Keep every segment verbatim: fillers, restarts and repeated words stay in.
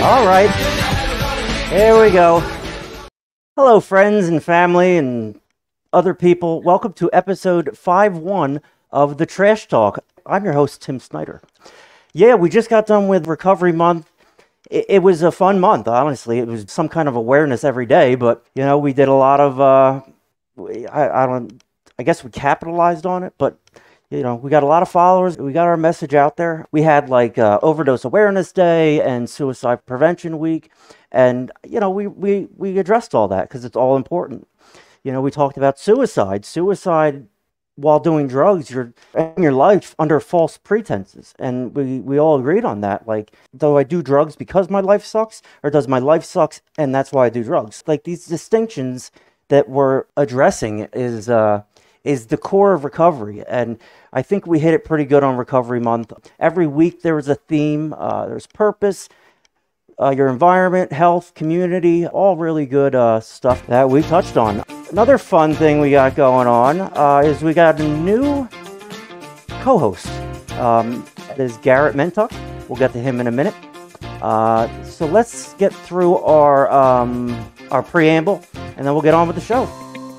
All right, here we go. Hello, friends and family and other people. Welcome to episode five one of the Trash Talk. I'm your host, Tim Snyder. Yeah, we just got done with Recovery Month. It, it was a fun month, honestly. It was some kind of awareness every day, but, you know, we did a lot of, uh, I, I don't, I guess we capitalized on it, but, you know, we got a lot of followers. We got our message out there. We had, like, uh, Overdose Awareness Day and Suicide Prevention Week, and, you know, we, we, we addressed all that because it's all important. You know, we talked about suicide. Suicide while doing drugs, you're ending your life under false pretenses. And we, we all agreed on that. Like, do I do drugs because my life sucks? Or does my life sucks and that's why I do drugs? Like, these distinctions that we're addressing is uh, is the core of recovery. And I think we hit it pretty good on Recovery Month. Every week there was a theme. Uh, there's purpose, uh, your environment, health, community, all really good uh, stuff that we touched on. Another fun thing we got going on uh, is we got a new co-host. Um, that is Garrett Mentuck. We'll get to him in a minute. Uh, so let's get through our um, our preamble, and then we'll get on with the show.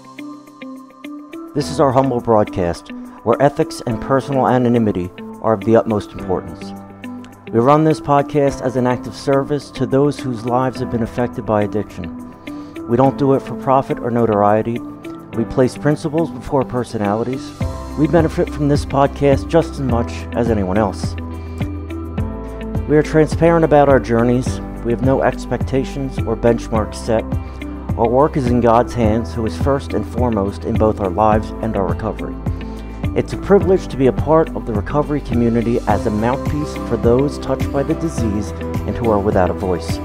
This is our humble broadcast, where ethics and personal anonymity are of the utmost importance. We run this podcast as an act of service to those whose lives have been affected by addiction. We don't do it for profit or notoriety. We place principles before personalities. We benefit from this podcast just as much as anyone else. We are transparent about our journeys. We have no expectations or benchmarks set. Our work is in God's hands, who is first and foremost in both our lives and our recovery. It's a privilege to be a part of the recovery community as a mouthpiece for those touched by the disease and who are without a voice.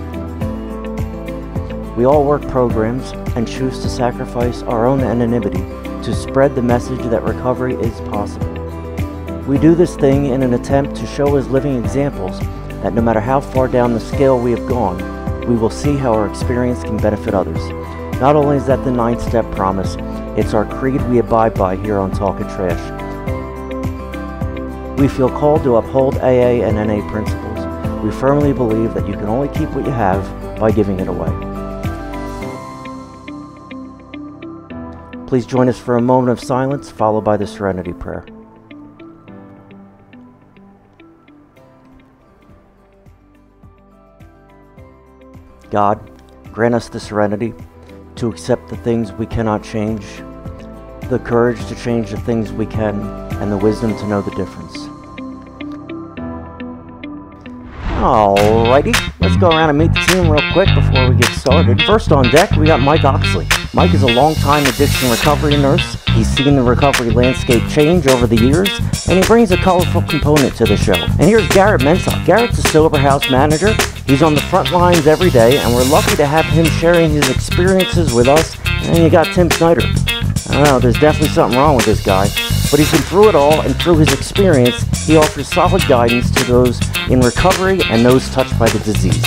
We all work programs and choose to sacrifice our own anonymity to spread the message that recovery is possible. We do this thing in an attempt to show as living examples that no matter how far down the scale we have gone, we will see how our experience can benefit others. Not only is that the nine-step promise, it's our creed we abide by here on Talkin Trash. We feel called to uphold A A and N A principles. We firmly believe that you can only keep what you have by giving it away. Please join us for a moment of silence, followed by the Serenity Prayer. God, grant us the serenity to accept the things we cannot change, the courage to change the things we can, and the wisdom to know the difference. Alrighty, let's go around and meet the team real quick before we get started. First on deck, we got Mike Oxley. Mike is a longtime addiction recovery nurse. He's seen the recovery landscape change over the years, and he brings a colorful component to the show. And here's Garrett Mentuck. Garrett's a sober house manager. He's on the front lines every day, and we're lucky to have him sharing his experiences with us. And you got Tim Snyder. I don't know, there's definitely something wrong with this guy, but he's been through it all, and through his experience, he offers solid guidance to those in recovery and those touched by the disease.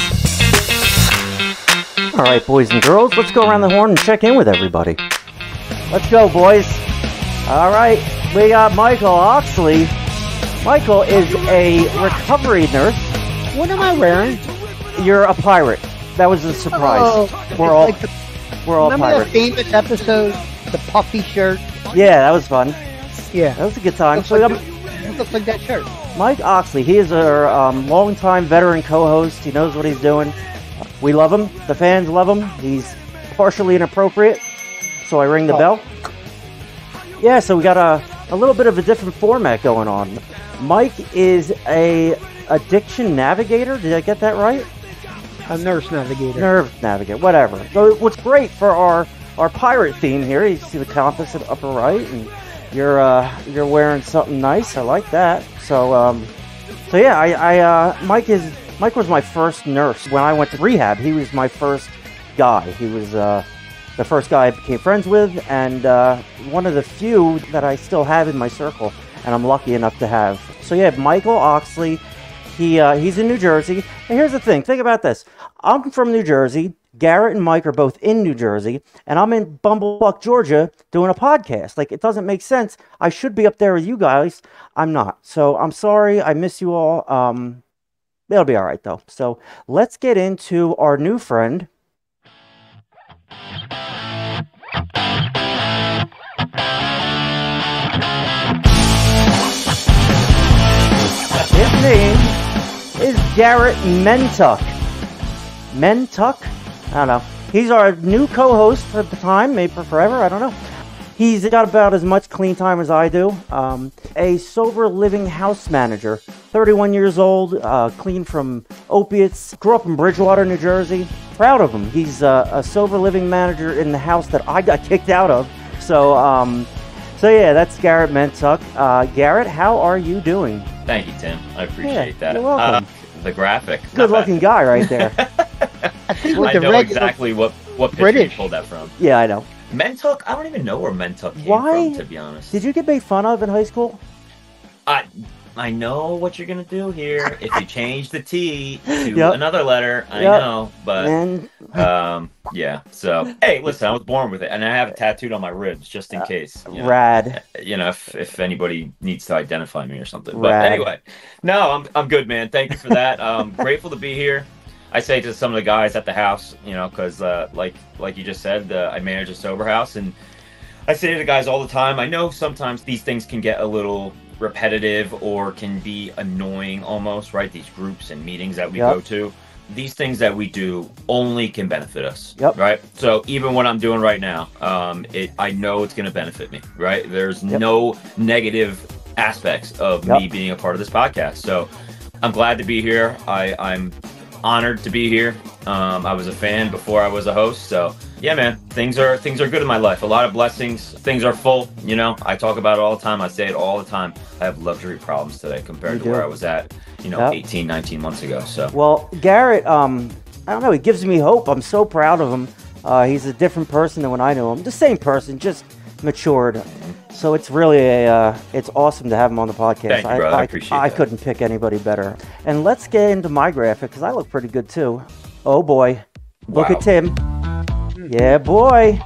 All right, boys and girls, let's go around the horn and check in with everybody. Let's go, boys. All right, we got Michael Oxley. Michael is a recovery nurse. What am I wearing? You're a pirate. That was a surprise. Oh, we're all, like the, we're all remember pirates. Remember the famous episode, the puffy shirt? Yeah, that was fun. Yeah. That was a good time. Looks, So like, we the, looks like that shirt. Mike Oxley, he is our um, longtime veteran co-host. He knows what he's doing. We love him. The fans love him. He's partially inappropriate, so I ring the oh. bell. Yeah, so we got a, a little bit of a different format going on. Mike is a addiction navigator. Did I get that right? A nurse navigator. Nerve navigator, whatever. So what's great for our, our pirate theme here, you see the compass at the upper right, and you're uh, you're wearing something nice. I like that. So um, so yeah, I, I uh, Mike is Mike was my first nurse when I went to rehab. He was my first guy. He was uh, the first guy I became friends with, and uh, one of the few that I still have in my circle, and I'm lucky enough to have. So yeah, Michael Oxley. He uh, he's in New Jersey. And here's the thing. Think about this. I'm from New Jersey. Garrett and Mike are both in New Jersey, and I'm in Bumblefuck, Georgia, doing a podcast. Like, it doesn't make sense. I should be up there with you guys. I'm not. So I'm sorry. I miss you all. Um, It'll be all right though. So let's get into our new friend. His name is Garrett Mentuck. Mentuck? I don't know. He's our new co-host for the time, maybe for forever, I don't know. He's got about as much clean time as I do. Um, a sober living house manager, thirty-one years old, uh, clean from opiates, grew up in Bridgewater, New Jersey. Proud of him. He's uh, a sober living manager in the house that I got kicked out of. So, um, so yeah, that's Garrett Mentuck. Uh, Garrett, how are you doing? Thank you, Tim. I appreciate Yeah, that. you're welcome. Uh, the graphic. Good looking guy right there. I think with I the know red, exactly what, what picture British. you pulled that from. Yeah, I know. Mentuck? I don't even know where Mentuck came Why? from, to be honest. Did you get made fun of in high school? I I know what you're going to do here. If you change the T to Yep. another letter, I Yep. know. But, And um, yeah. So, hey, listen, I was born with it. And I have it tattooed on my ribs, just in case. You know, rad. you know if, if anybody needs to identify me or something. Rad. But anyway, no, I'm, I'm good, man. Thank you for that. Um, grateful to be here. I say to some of the guys at the house, you know, because uh, like like you just said, uh, I manage a sober house, and I say to the guys all the time, I know sometimes these things can get a little repetitive or can be annoying almost, right? These groups and meetings that we Yep. go to, these things that we do only can benefit us, Yep. right? So even what I'm doing right now, um, it I know it's going to benefit me, right? There's Yep. no negative aspects of Yep. me being a part of this podcast. So I'm glad to be here. I, I'm honored to be here. Um, I was a fan before I was a host, so yeah, man, things are things are good in my life. A lot of blessings. Things are full. You know, I talk about it all the time. I say it all the time. I have luxury problems today compared You to do. where I was at, you know, Yep. eighteen, nineteen months ago. So Well, Garrett, um, I don't know. He gives me hope. I'm so proud of him. Uh, he's a different person than when I knew him. The same person, just matured. So it's really a, uh, it's awesome to have him on the podcast. Thank you, brother. I appreciate I that. couldn't pick anybody better. And let's get into my graphic because I look pretty good too. Oh boy, look Wow. at Tim. Yeah, boy.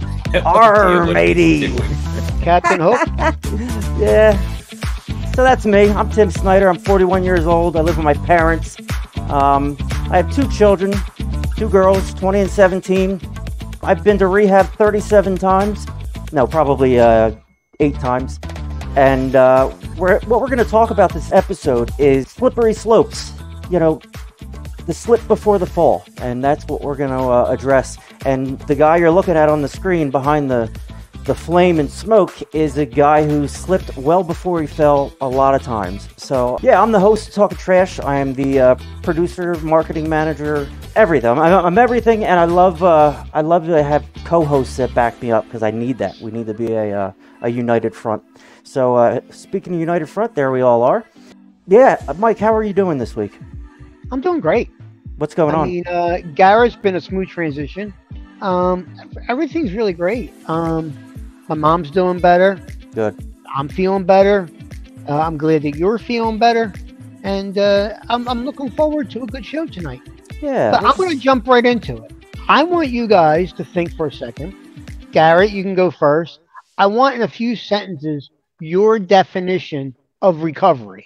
Arr, What are you matey. doing? Captain Hook. Yeah. So that's me. I'm Tim Snyder. I'm forty-one years old. I live with my parents. Um, I have two children, two girls, twenty and seventeen. I've been to rehab thirty-seven times. No, probably uh, eight times. And uh, we're, what we're going to talk about this episode is slippery slopes. You know, the slip before the fall. And that's what we're going to uh, address. And the guy you're looking at on the screen behind the the flame and smoke is a guy who slipped well before he fell a lot of times. So yeah, I'm the host of Talkin Trash. I am the uh, producer, marketing manager, everything. I'm, I'm everything, and I love uh, I love to have co-hosts that back me up because I need that. We need to be a uh, a united front. So uh, speaking of united front, there we all are. Yeah, Mike, how are you doing this week? I'm doing great. What's going I on? mean, uh, Garrett's been a smooth transition. Um, everything's really great. Um, my mom's doing better. Good. I'm feeling better. Uh, I'm glad that you're feeling better. And uh, I'm, I'm looking forward to a good show tonight. Yeah. But I'm let's- going to jump right into it. I want you guys to think for a second. Garrett, you can go first. I want in a few sentences your definition of recovery.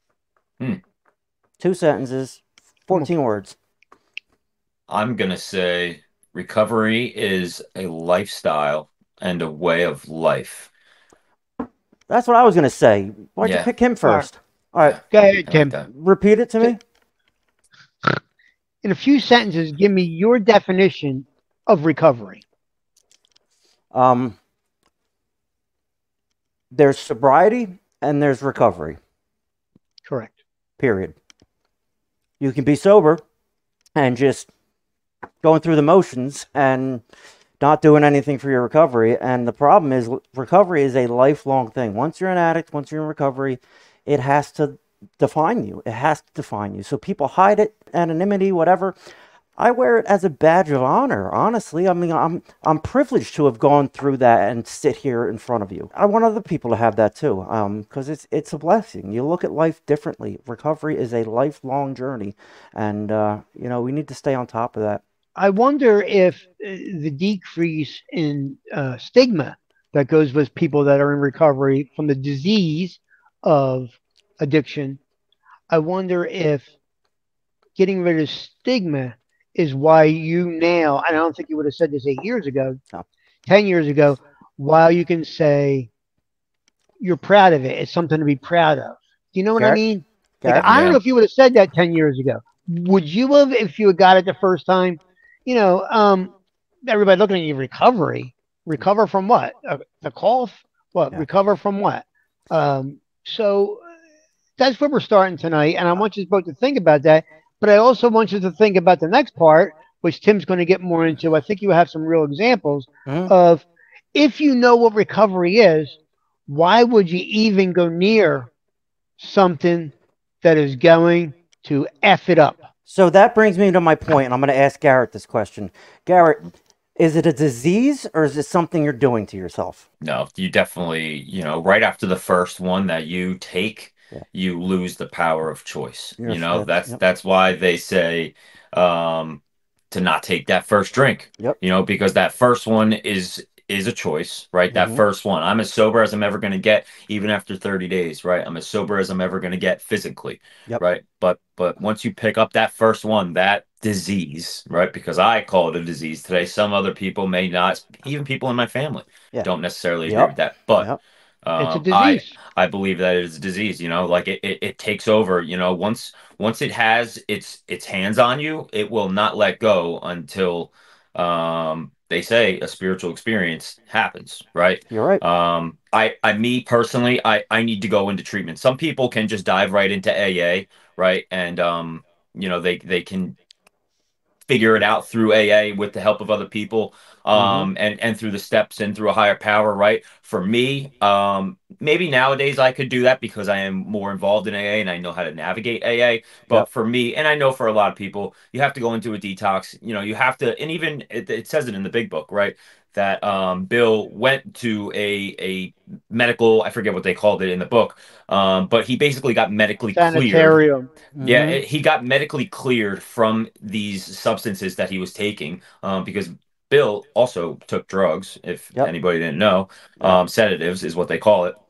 Two sentences, fourteen words. I'm gonna say recovery is a lifestyle and a way of life. That's what I was going to say. Why'd you Yeah. pick him first? All right, Go ahead, I like Tim. that. repeat it to me. In a few sentences, give me your definition of recovery. Um, there's sobriety and there's recovery, Correct. period. You can be sober and just going through the motions and not doing anything for your recovery. And the problem is, recovery is a lifelong thing. Once you're an addict, once you're in recovery, it has to define you. It has to define you. So people hide it, anonymity, whatever. I wear it as a badge of honor, honestly. I mean, I'm I'm privileged to have gone through that and sit here in front of you. I want other people to have that too, um, because it's it's a blessing. You look at life differently. Recovery is a lifelong journey, and uh, you know we need to stay on top of that. I wonder if uh, the decrease in uh, stigma that goes with people that are in recovery from the disease of addiction, I wonder if getting rid of stigma is why you now, and I don't think you would have said this eight years ago, No. ten years ago, while you can say you're proud of it. It's something to be proud of. Do you know what I Garrett? mean? Like, Garrett? I don't Yeah. know if you would have said that ten years ago. Would you have if you had got it the first time? You know, um, everybody looking at you, recovery. Recover from what? Uh, the cough? What? Yeah. Recover from what? Um, so that's where we're starting tonight. And I want you both to think about that. But I also want you to think about the next part, which Tim's going to get more into. I think you have some real examples Mhm. of if you know what recovery is, why would you even go near something that is going to F it up? So that brings me to my point, and I'm going to ask Garrett this question. Garrett, is it a disease or is it something you're doing to yourself? No, you definitely, you know, right after the first one that you take, Yeah. you lose the power of choice. You're, You know, that's, that's yep. that's why they say um to not take that first drink. Yep. You know, because that first one is is a choice, right? That Mhm. first one. I'm as sober as I'm ever going to get even after thirty days, right? I'm as sober as I'm ever going to get physically, Yep. right? But but once you pick up that first one, that disease, right? Because I call it a disease today. Some other people may not, even people in my family Yeah. don't necessarily agree with Yep. that. But Yep. It's a um, I disease. I believe that it is a disease. You know, like it, it, it takes over. You know, once once it has its its hands on you, it will not let go until um, they say a spiritual experience happens. Right. You're right. Um, I I me personally, I I need to go into treatment. Some people can just dive right into A A, right, and um, you know, they they can figure it out through A A with the help of other people, Mhm. um, and and through the steps and through a higher power. Right. For me, um, maybe nowadays I could do that because I am more involved in A A and I know how to navigate A A. But Yep. for me, and I know for a lot of people, you have to go into a detox. You know, you have to, and even it, it says it in the big book, right? That um, Bill went to a a medical, I forget what they called it in the book, um, but he basically got medically cleared. Sanitarium. Yeah, Mhm. it, he got medically cleared from these substances that he was taking, um, because Bill also took drugs. If Yep. anybody didn't know, Yeah. um, sedatives is what they call it,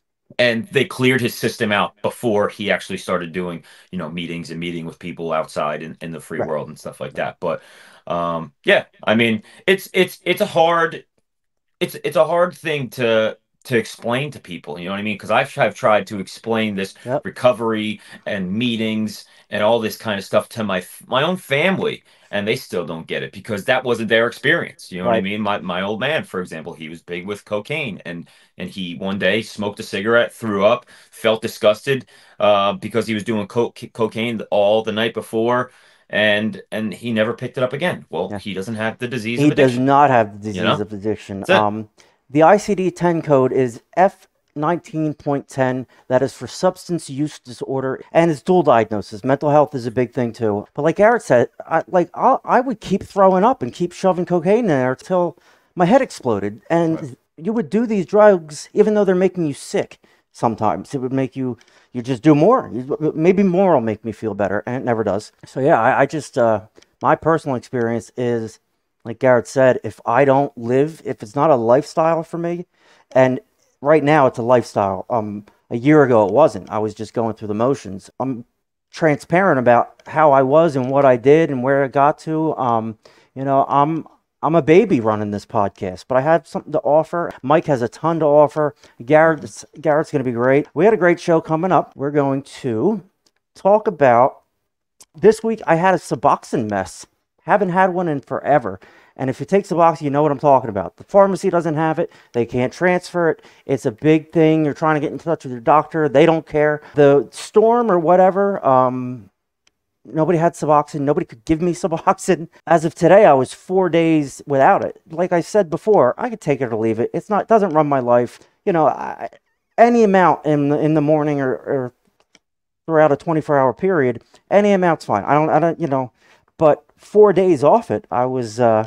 and they cleared his system out before he actually started doing, you know, meetings and meeting with people outside in, in the free Right. world and stuff like Right. that. But um, yeah, I mean, it's it's it's a hard it's it's a hard thing to to explain to people, you know what I mean? Because I've, I've tried to explain this Yep. recovery and meetings and all this kind of stuff to my my own family, and they still don't get it because that wasn't their experience. You know what I Right. mean? My my old man, for example, he was big with cocaine, and and he one day smoked a cigarette, threw up, felt disgusted, uh, because he was doing co cocaine all the night before, and and he never picked it up again. Well, Yeah. he doesn't have the disease He of does addiction. not have the You disease know, of addiction. that's it. Um, the I C D ten code is F nineteen point ten. That is for substance use disorder, and it's dual diagnosis. Mental health is a big thing too. But like Garrett said, I, like i I would keep throwing up and keep shoving cocaine in there till my head exploded. And Right. you would do these drugs even though they're making you sick. Sometimes it would make you you just do more. You- Maybe more will make me feel better, and it never does. So yeah, I, I just uh, my personal experience is, like Garrett said, if I don't live, if it's not a lifestyle for me, and right now it's a lifestyle. Um, a year ago it wasn't. I was just going through the motions. I'm transparent about how I was and what I did and where I got to. Um, you know, I'm I'm a baby running this podcast, but I have something to offer. Mike has a ton to offer. Garrett's Garrett's going to be great. We had a great show coming up. We're going to talk about this week. I had a Suboxone mess. Haven't had one in forever. And if you take Suboxone, you know what I'm talking about. The pharmacy doesn't have it. They can't transfer it. It's a big thing. You're trying to get in touch with your doctor. They don't care. The storm or whatever, um, nobody had Suboxone. Nobody could give me Suboxone. As of today, I was four days without it. Like I said before, I could take it or leave it. It's not, it doesn't run my life. You know, I, any amount in the, in the morning or, or throughout a twenty-four hour period, any amount's fine. I don't, I don't, you know, but four days off it, I was, uh,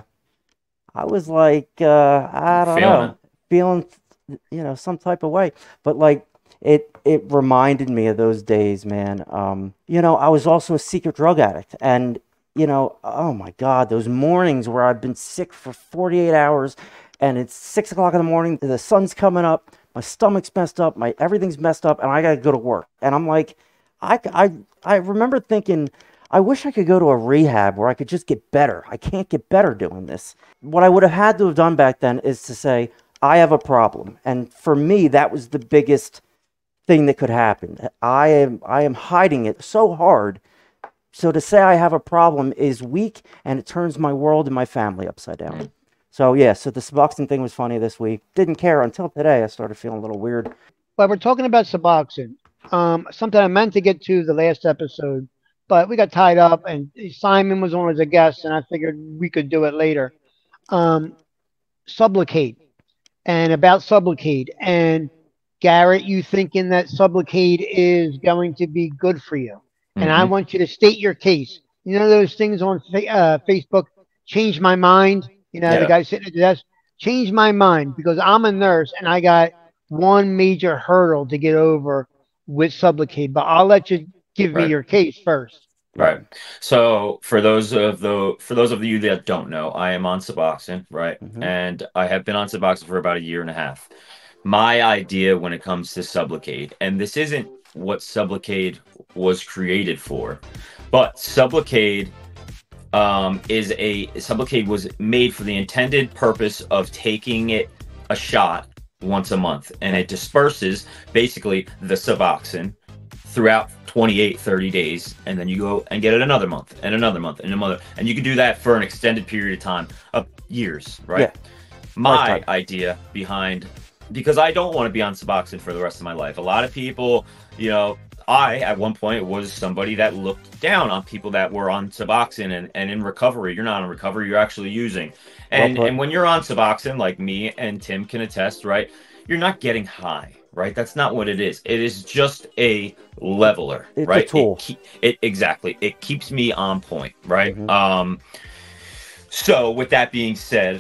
I was like, uh, I don't Feeling it. know, feeling, you know, some type of way. But like, it it reminded me of those days, man. Um, you know, I was also a secret drug addict, and you know, oh my God, those mornings where I've been sick for forty-eight hours, and it's six o'clock in the morning, the sun's coming up, my stomach's messed up, my everything's messed up, and I gotta go to work, and I'm like, I I I remember thinking, I wish I could go to a rehab where I could just get better. I can't get better doing this. What I would have had to have done back then is to say, I have a problem. And for me, that was the biggest thing that could happen. I am I am hiding it so hard. So to say I have a problem is weak, and it turns my world and my family upside down. So yeah, so the Suboxone thing was funny this week. Didn't care until today. I started feeling a little weird. But we're talking about Suboxone. Um, something I meant to get to the last episode, but we got tied up, and Simon was on as a guest, and I figured we could do it later. Um, Sublocade, and about Sublocade, and Garrett, you thinking that Sublocade is going to be good for you, and I Mhm. want you to state your case. You know those things on fa- uh, Facebook, change my mind. You know the Yeah. guy sitting at the desk, change my mind because I'm a nurse and I got one major hurdle to get over with Sublocade. But I'll let you give me Right. your case first. Right. So for those of the for those of you that don't know, I am on Suboxone, right? Mhm. And I have been on Suboxone for about a year and a half. My idea when it comes to Sublocade, and this isn't what Sublocade was created for, but Sublocade um, is a Sublocade was made for the intended purpose of taking it a shot once a month, and it disperses basically the Suboxone throughout twenty-eight, thirty days, and then you go and get it another month and another month and another, and you can do that for an extended period of time of years, right? Yeah. My Lifetime. idea behind, because I don't want to be on Suboxone for the rest of my life. A lot of people, you know, I at one point was somebody that looked down on people that were on Suboxone and, and in recovery. You're not in recovery, you're actually using. And Well put. and when you're on Suboxone, like me and Tim can attest, right? You're not getting high, right? That's not what it is. It is just a leveler, It's a right? tool. It, keep, it exactly. It keeps me on point, right? Mhm. Um so with that being said,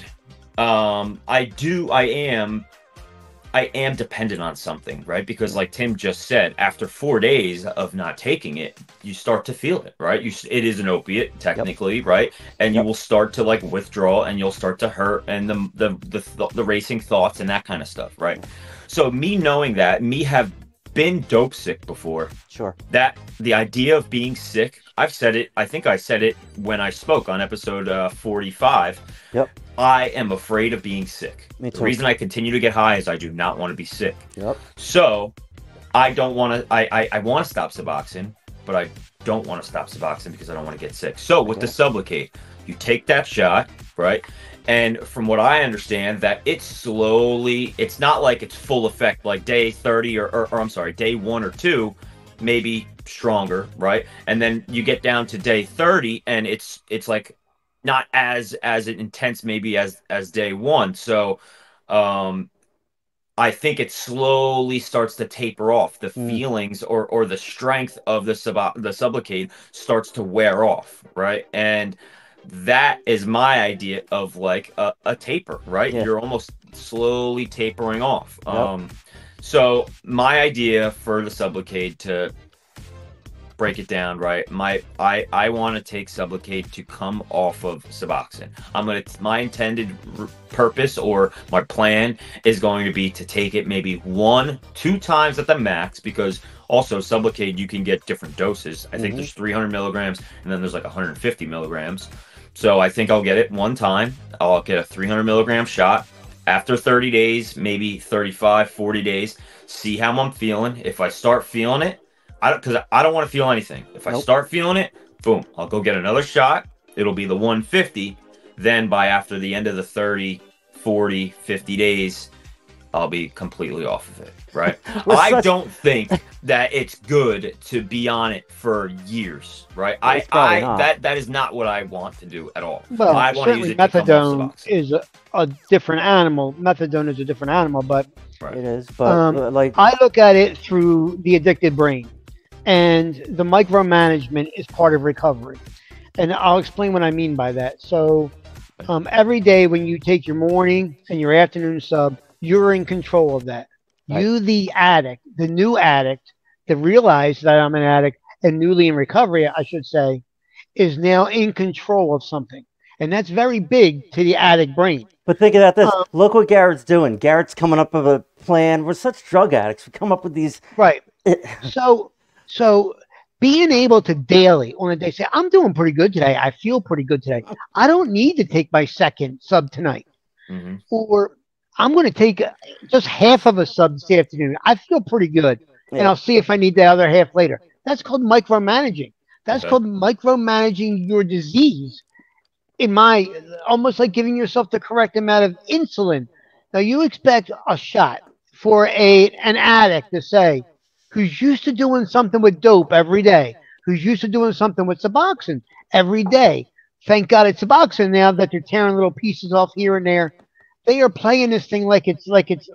um I do I am I am dependent on something, right? Because like Tim just said, after four days of not taking it, you start to feel it, right? You, it is an opiate, technically, yep. right? And Yep. you will start to like withdraw, and you'll start to hurt, and the the the, the, the racing thoughts and that kind of stuff, right? So me knowing that, me have been dope sick before. Sure. That the idea of being sick, I've said it. I think I said it when I spoke on episode uh, forty-five. Yep. I am afraid of being sick. Me The too. reason I continue to get high is I do not want to be sick. Yep. So I don't want to. I I, I want to stop Suboxone, but I don't want to stop Suboxone because I don't want to get sick. So with Yeah. the Sublocade, you take that shot, right? And from what I understand, that it's slowly. It's not like it's full effect, like day thirty or, or, or I'm sorry, day one or two, maybe stronger, right? And then you get down to day thirty, and it's it's like not as as intense maybe as as day one. So um I think it slowly starts to taper off. The Mm. feelings or or the strength of the sub the Sublocade starts to wear off, right? And that is my idea of like a, a taper, right? Yeah. You're almost slowly tapering off. Yep. Um so my idea for the Sublocade, to break it down, right? My I I want to take Sublocade to come off of Suboxone. I'm gonna my intended r- purpose or my plan is going to be to take it maybe one, two times at the max, because also Sublocade you can get different doses. I think Mhm. there's three hundred milligrams and then there's like one hundred fifty milligrams. So I think I'll get it one time. I'll get a three hundred milligram shot. After thirty days, maybe thirty-five, forty days, see how I'm feeling. If I start feeling it, I don't, because I don't want to feel anything. If I Nope. start feeling it, boom, I'll go get another shot. It'll be the one fifty. Then by after the end of the thirty, forty, fifty days, I'll be completely off of it, right? We're I such- don't think that it's good to be on it for years, right? Well, I, it's probably I not. that that is not what I want to do at all. Well, I want to use certainly it to come off methadone Suboxone. is a, a different animal. Methadone is a different animal, but Right. It is, but Um, uh, like I look at it through the addicted brain, and the micromanagement is part of recovery. And I'll explain what I mean by that. So, um, every day when you take your morning and your afternoon sub, you're in control of that. Right. You, the addict, the new addict, to realize that I'm an addict and newly in recovery, I should say, is now in control of something. And that's very big to the addict brain. But think about this. Um, Look what Garrett's doing. Garrett's coming up with a plan. We're such drug addicts. We come up with these. Right. So, so being able to daily on a day say, I'm doing pretty good today. I feel pretty good today. I don't need to take my second sub tonight. Mm-hmm. Or I'm going to take just half of a sub this afternoon. I feel pretty good. And Yeah. I'll see if I need the other half later. That's called micromanaging. That's Okay. called micromanaging your disease. In my, almost like giving yourself the correct amount of insulin. Now you expect a shot for a an addict to say, who's used to doing something with dope every day, who's used to doing something with Suboxone every day. Thank God it's Suboxone now that they're tearing little pieces off here and there. They are playing this thing like it's like it's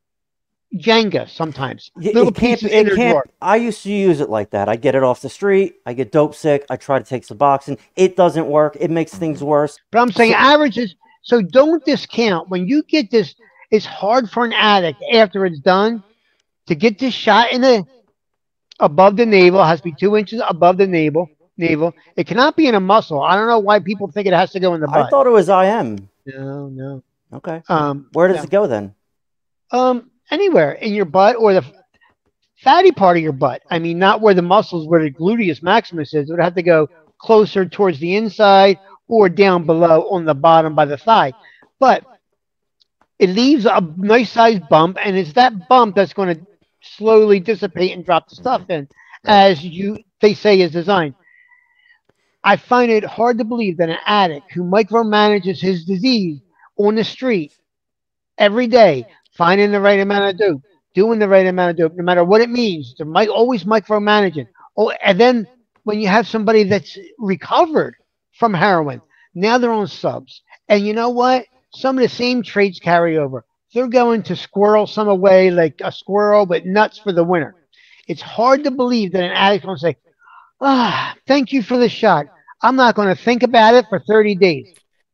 Jenga sometimes. Y- Little It can't. pieces in It their can't. drawer. I used to use it like that. I get it off the street. I get dope sick. I try to take Suboxone. It doesn't work. It makes things worse. But I'm saying So- averages. So don't discount when you get this. It's hard for an addict after it's done to get this shot in the above the navel. It has to be two inches above the navel. Navel. It cannot be in a muscle. I don't know why people think it has to go in the I butt. thought it was I M. No, no. Okay. Um, Where does no. it go then? Um, anywhere in your butt or the fatty part of your butt. I mean, not where the muscles, where the gluteus maximus is. It would have to go closer towards the inside or down below on the bottom by the thigh. But it leaves a nice sized bump, and it's that bump that's going to slowly dissipate and drop the stuff in, as you they say is designed. I find it hard to believe that an addict who micromanages his disease on the street every day, finding the right amount of dope, doing the right amount of dope, no matter what it means, to might always micromanaging. Oh, and then when you have somebody that's recovered from heroin, now they're on subs. And you know what? Some of the same traits carry over. They're going to squirrel some away like a squirrel with nuts for the winter. It's hard to believe that an addict's going to say, ah, thank you for the shot. I'm not going to think about it for thirty days.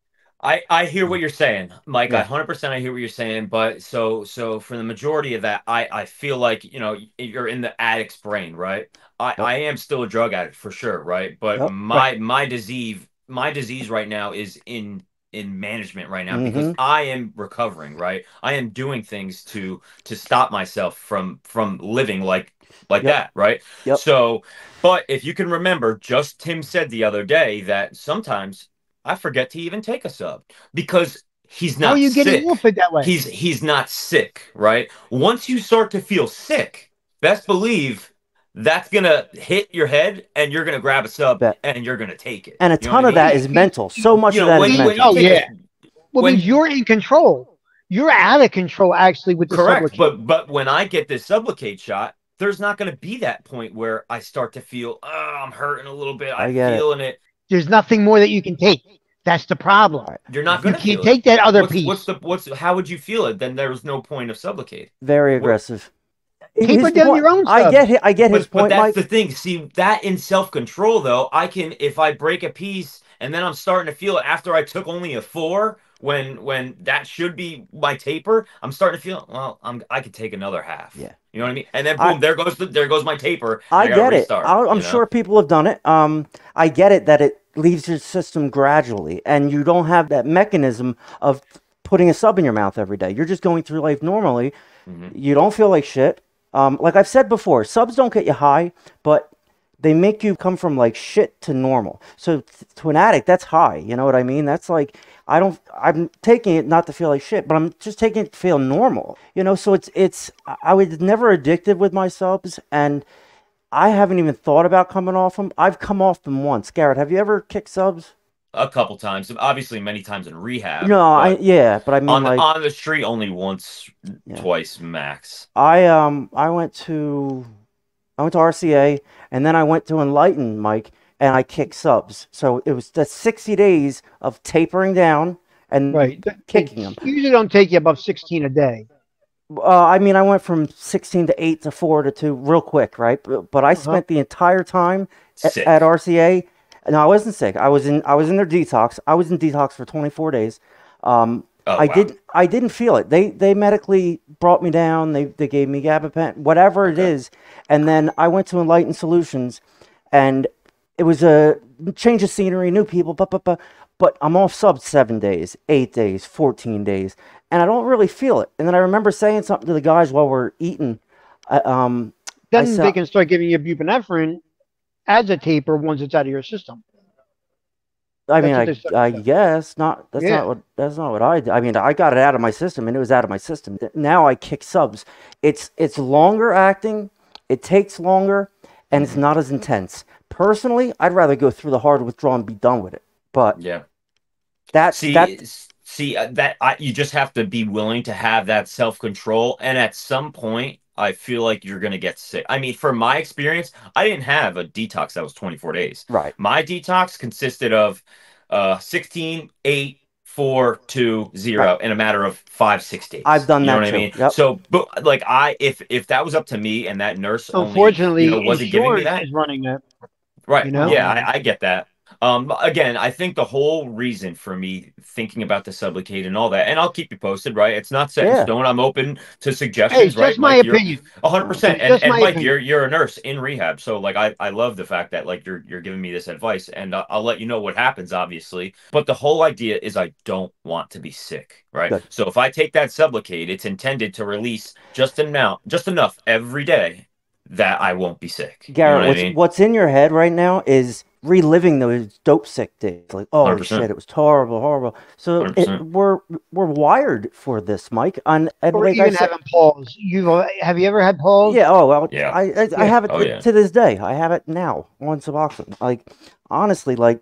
I, I hear what you're saying, Mike. I Yeah. one hundred percent I hear what you're saying, but so so for the majority of that, I, I feel like, you know, you're in the addict's brain, right? I, Yep. I am still a drug addict for sure, right? But Yep. my my disease my disease right now is in in management right now because Mhm. I am recovering, right? I am doing things to to stop myself from from living like like Yep. that, right? Yep. So, but if you can remember, just Tim said the other day that sometimes I forget to even take a sub because he's How are not you getting sick. off it that way? He's he's not sick, right? Once you start to feel sick, best believe that's gonna hit your head and you're gonna grab a sub Bet. and you're gonna take it. And a You know ton what of I mean? that is mental. So much You of know, that when is you, when mental. you Oh, take yeah. a- Well, when- because you're in control. You're out of control, actually, with the correct, sublocade. but but when I get this sublocade shot, there's not gonna be that point where I start to feel, oh, I'm hurting a little bit. I I'm get it. feeling it. There's nothing more that you can take. That's the problem. All right. You're not You gonna can't feel take it. that other What's piece. what's the what's how would you feel it? Then there's no point of sublocade. Very What- aggressive. Taper His down point- your own I subs. get hi- I get his But, but point, that's Mike. the thing. See, that in self-control, though, I can, if I break a piece and then I'm starting to feel it after I took only a four, when when that should be my taper, I'm starting to feel, well, I'm I could take another half. Yeah. You know what I mean? And then boom, I- there goes the, there goes my taper. and I I gotta get it. restart, I, I'm you know? sure people have done it. Um, I get it that it leaves your system gradually, and you don't have that mechanism of putting a sub in your mouth every day. You're just going through life normally. Mhm. You don't feel like shit. Um, like I've said before, subs don't get you high, but they make you come from like shit to normal. So t- to an addict, that's high. You know what I mean? That's like I don't. I'm taking it not to feel like shit, but I'm just taking it to feel normal. You know. So it's it's. I I was never addicted with my subs, and I haven't even thought about coming off them. I've come off them once. Garrett, have you ever kicked subs? A couple times, obviously many times in rehab. No, I but yeah, but I mean on the, like on the street only once, Yeah. twice max. I um I went to I went to R C A and then I went to Enlighten, Mike, and I kicked subs. So it was the sixty days of tapering down and Right. kicking them. Usually don't take you above sixteen a day. Uh, I mean, I went from sixteen to eight to four to two real quick, right? But, but I Uh-huh. spent the entire time at, Sick. at R C A. No, I wasn't sick. I was in I was in their detox. I was in detox for twenty-four days. Um, Oh, I wow. didn't I didn't feel it. They they medically brought me down. They they gave me gabapentin, whatever it Okay. is, and then I went to Enlightened Solutions, and it was a change of scenery, new people, but but but but I'm off sub seven days, eight days, fourteen days, and I don't really feel it. And then I remember saying something to the guys while we're eating. Uh, um, I Then said, they can start giving you buprenorphine as a taper once it's out of your system. I mean, That's what I they said. I guess not. That's Yeah. not what that's not what I did. I mean, I got it out of my system, and it was out of my system. Now I kick subs. It's it's longer acting. It takes longer, and it's Mhm. not as intense. Personally, I'd rather go through the hard withdrawal and be done with it. But Yeah. that's See, that. s- see uh, that I, you just have to be willing to have that self-control, and at some point, I feel like you're gonna get sick. I mean, from my experience, I didn't have a detox that was twenty-four days. Right. My detox consisted of uh sixteen, eight, four, two, Right. zero in a matter of five, six I've days. done You know that what I too. mean? Yep. So, but like I, if if that was up to me, and that nurse only, you know, Unfortunately, wasn't giving me insurance that. is running that. Right. You know. Yeah, Um. I, I get that. Um, again, I think the whole reason for me thinking about the Sublocade and all that, and I'll keep you posted, right? It's not set in Yeah. stone. I'm open to Hey, suggestions, right? just my Mike, you're opinion. a hundred percent. It's And just and my Mike, opinion. you're you're a nurse in rehab. So like I, I love the fact that like you're you're giving me this advice, and I'll, I'll let you know what happens, obviously. But the whole idea is I don't want to be sick, right? Good. So if I take that Sublocade, it's intended to release just an amount, just enough every day that I won't be sick. You know Garrett, what I what's mean? what's in your head right now is reliving those dope sick days. Like, Hundred holy shit, percent. it was horrible, horrible. So Hundred it, percent. we're we're wired for this, Mike. And and Or like I even said, having pause. You've uh, have you ever had pause? yeah. Oh well, Yeah. I I, I Yeah. have it Oh to, yeah. to this day. I have it now on Suboxone. Like honestly, like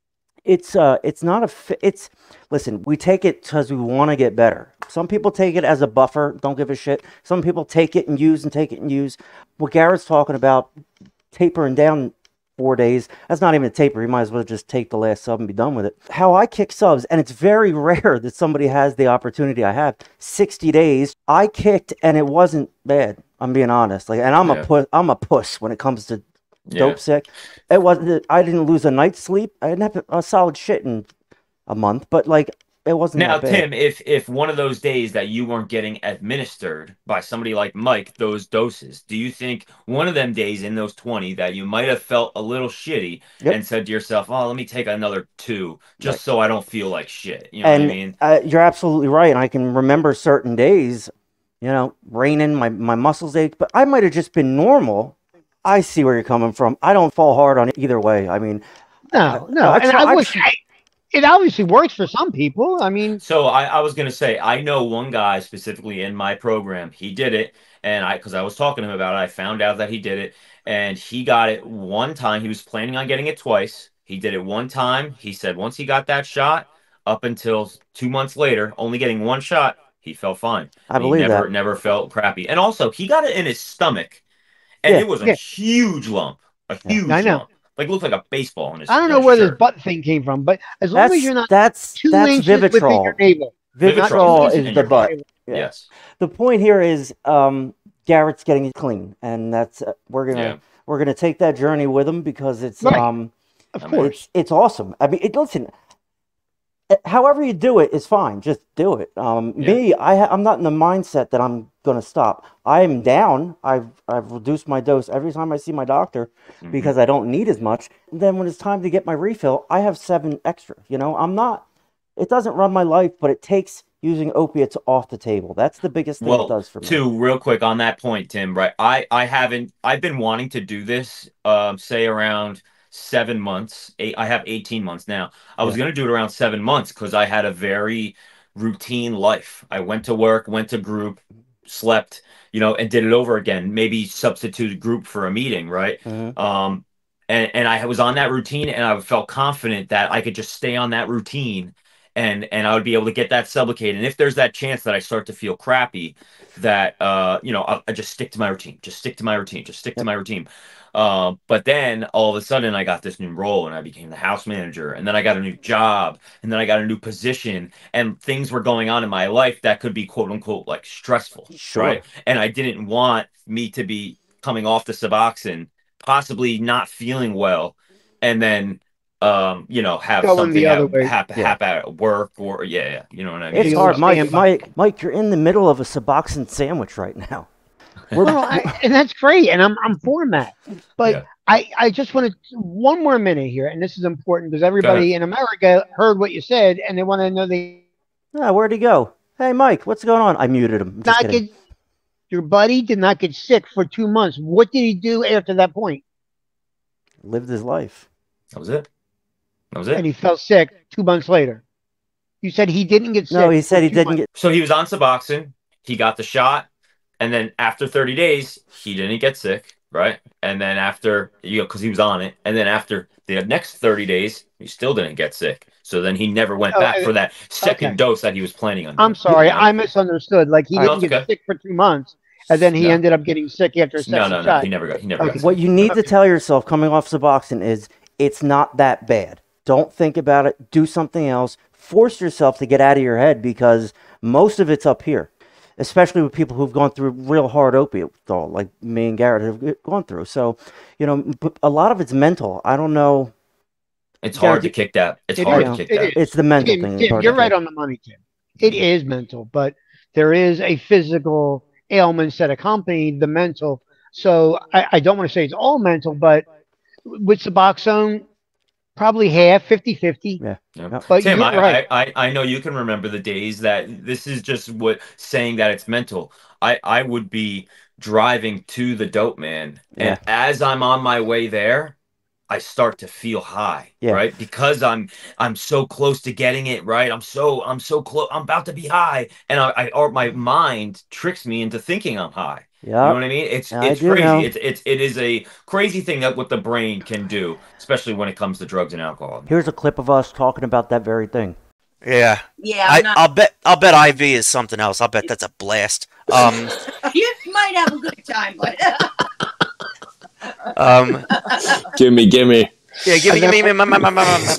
it's uh it's not a fi- it's listen, we take it because we want to get better. Some people take it as a buffer, don't give a shit. Some people take it and use and take it and use. What Garrett's talking about, tapering down four days. That's not even a taper. You might as well just take the last sub and be done with it. How I kick subs, and it's very rare that somebody has the opportunity I have. sixty days. I kicked and it wasn't bad. I'm being honest. Like, and I'm a Yeah. puss. I'm a puss when it comes to Yeah. dope sick. It wasn't. I didn't lose a night's sleep. I didn't have a solid shit in a month, but like it wasn't Now, that bad. Tim, if if one of those days that you weren't getting administered by somebody like Mike those doses, do you think one of them days in those twenty that you might have felt a little shitty Yep. and said to yourself, "Oh, let me take another two Right. just so I don't feel like shit." You know what I And mean? uh, you're absolutely right. And I can remember certain days, you know, raining, my, my muscles ache, but I might have just been normal. I see where you're coming from. I don't fall hard on it either way. I mean, I, No, no. I And try. I I wish tr- I, it obviously works for some people. I mean, So I, I was gonna say I know one guy specifically in my program. He did it, and I because I was talking to him about it, I found out that he did it, and he got it one time. He was planning on getting it twice. He did it one time. He said once he got that shot, up until two months later, only getting one shot, he felt fine, I and he believe never that. never felt crappy. And also, he got it in his stomach, and Yeah. it was a yeah, huge lump, a Yeah. I huge know. lump, like looked like a baseball in his I don't in know his where this shirt. butt thing came from, but as long as That's you're not that's two that's inches within your Vivitrol. navel, not two Vivitrol Vivitrol inches is in the your within your butt. butt. navel. Yeah. Yes. The point here is um, Garrett's getting it clean, and that's uh, we're gonna Yeah. we're gonna take that journey with him because it's Right, um of I'm in. course. it's it's awesome. I mean, it, listen, however you do it is fine. Just do it. Um, Yeah. me, I ha- I'm not in the mindset that I'm gonna stop. I am down. I've I've reduced my dose every time I see my doctor Hmm. because I don't need as much. Then when it's time to get my refill, I have seven extra. You know, I'm not. It doesn't run my life, but it takes using opiates off the table. That's the biggest thing it Well, does for me. two real quick on that point, Tim, right? I I haven't I've been wanting to do this um say around seven months. Eight I have eighteen months now. I was Yeah. gonna do it around seven months because I had a very routine life. I went to work, went to group, slept, you know, and did it over again. Maybe substitute group for a meeting, right? Hmm. Um and and I was on that routine and I felt confident that I could just stay on that routine and and I would be able to get that sublocade. And if there's that chance that I start to feel crappy, that uh, you know, I, I just stick to my routine, just stick to my routine, just stick to Yep. my routine. Um, but then all of a sudden I got this new role and I became the house manager, and then I got a new job, and then I got a new position, and things were going on in my life that could be quote unquote like stressful, Sure. right? And I didn't want me to be coming off the Suboxone, possibly not feeling well, and then um, you know, have Going the something other at way. hap Yeah. happen at work or yeah, yeah, you know what I It's mean? The old hard, Mike. standby. Mike, Mike, you're in the middle of a Suboxone sandwich right now. We're Well, I, and that's great, and I'm I'm for that. But Yeah. I I just want to one more minute here, and this is important because Go ahead. everybody in America heard what you said, and they want to know they ah, where'd he go? Hey, Mike, what's going on? I muted him. I'm just not kidding. get your buddy did not get sick for two months. What did he do after that point? lived his life. That was it. That was it. And he fell sick two months later. You said he didn't get sick. No, he said for he two didn't months. get. So he was on Suboxone. He got the shot, and then after thirty days, he didn't get sick, right? And then after, you know, because he was on it, and then after the next thirty days, he still didn't get sick. So then he never went Oh, back and- for that second okay. dose that he was planning on. I'm doing, sorry, you know? I misunderstood. Like he No, didn't it's get okay. sick for two months, and then he No. ended up getting sick after a second No, no, no. shot. He never got. He never Okay. got. Sick. What you need to Okay. tell yourself coming off Suboxone is it's not that bad. Don't think about it. Do something else. Force yourself to get out of your head because most of it's up here, especially with people who've gone through real hard opiate withdrawal, like me and Garrett have gone through. So, you know, but a lot of it's mental. I don't know. It's hard to Guaranteed- kick that. It's It hard is. to kick It that. is. It's the mental Tim, thing. Tim, hard you're to right kick. on the money, Tim. It is mental, but there is a physical ailments that accompany the mental. So I, I don't want to say it's all mental, but with Suboxone, probably half, fifty-fifty. Yeah. Yeah. Yep. But Tim, you're I, right. I, I I know you can remember the days that this is just what saying that it's mental. I, I would be driving to the dope man, and Yeah. as I'm on my way there, I start to feel high, Yeah. right? Because I'm I'm so close to getting it, right? I'm so I'm so close. I'm about to be high, and I, I or my mind tricks me into thinking I'm high. You know Yep. what I mean? It's I it's do crazy. know. It's it's it is a crazy thing that what the brain can do, especially when it comes to drugs and alcohol. Here's a clip of us talking about that very thing. Yeah. Yeah, I, I'm not. I'll bet. I'll bet I V is something else. I'll bet that's a blast. Um, You might have a good time, but um, Gimme, gimme. yeah. Give me, give me, give me, my, my, my, my,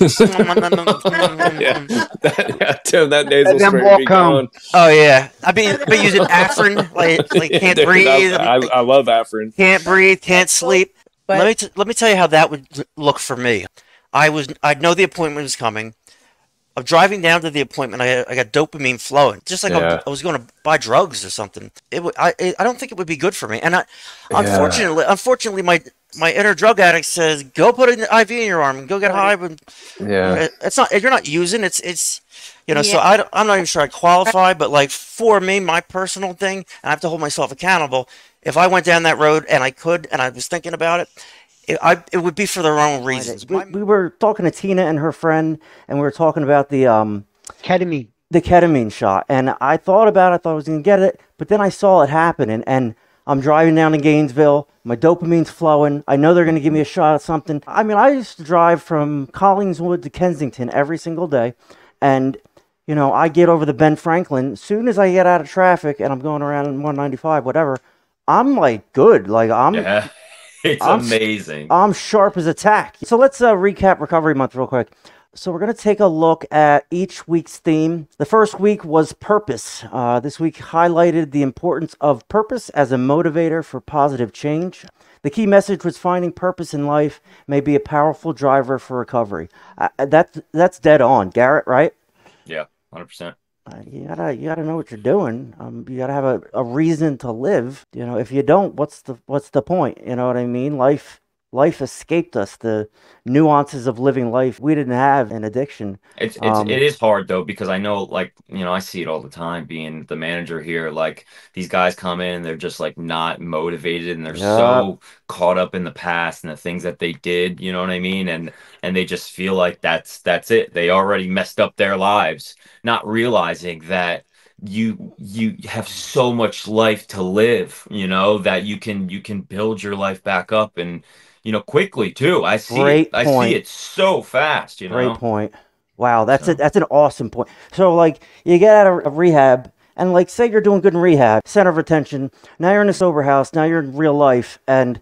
Yeah, that, yeah, Tim, that nasal And then spray walk be home. going. Oh yeah. I've been, been using Afrin. Like, like can't Dude, breathe. I, I, I love Afrin. Can't breathe. Can't sleep. But- let me t- let me tell you how that would look for me. I was I'd know the appointment was coming. I'm driving down to the appointment. I I got dopamine flowing, just like Yeah. I, I was going to buy drugs or something. It would I I don't think it would be good for me. And I, Yeah. unfortunately, unfortunately, my my inner drug addict says go put an I V in your arm and go get high. But Yeah. it's not you're not using it's it's you know. So Yeah. I don't- I'm not even sure I qualify. But like for me, my personal thing, and I have to hold myself accountable. If I went down that road and I could, and I was thinking about it, it, I, it would be for the wrong reasons. We, My- we were talking to Tina and her friend, and we were talking about the um Ketamine. the ketamine shot, and I thought about it. I thought I was gonna get it, but then I saw it happen, and, and I'm driving down to Gainesville. My dopamine's flowing. I know they're gonna give me a shot at something. I mean, I used to drive from Collingswood to Kensington every single day, and you know, I get over the Ben Franklin. As soon as I get out of traffic and I'm going around one ninety-five, whatever, I'm like good. Like I'm. Yeah, it's I'm- amazing. I'm sharp as a tack. So let's uh, recap Recovery Month real quick. So we're going to take a look at each week's theme. The first week was purpose. Uh, this week highlighted the importance of purpose as a motivator for positive change. The key message was finding purpose in life may be a powerful driver for recovery. Uh, that's, that's dead on. Garrett, right? Yeah, one hundred percent. Uh, you gotta, you gotta know what you're doing. Um, you gotta have a, a reason to live. You know, if you don't, what's the, what's the point? You know what I mean? Life, life escaped us. The nuances of living life we didn't have in addiction. It's it's Um, it is hard though because I know like you know I see it all the time being the manager here. Like these guys come in, they're just like not motivated and they're Yeah. so caught up in the past and the things that they did. You know what I mean? And and they just feel like that's that's it. They already messed up their lives, not realizing that you you have so much life to live. You know that you can you can build your life back up and. You know, quickly too. I see Great it. I point. see it so fast. You Great know. point. Wow, that's So- it. That's an awesome point. So, like, you get out of, of rehab, and like, say you're doing good in rehab, center of attention. Now you're in a sober house. Now you're in real life, and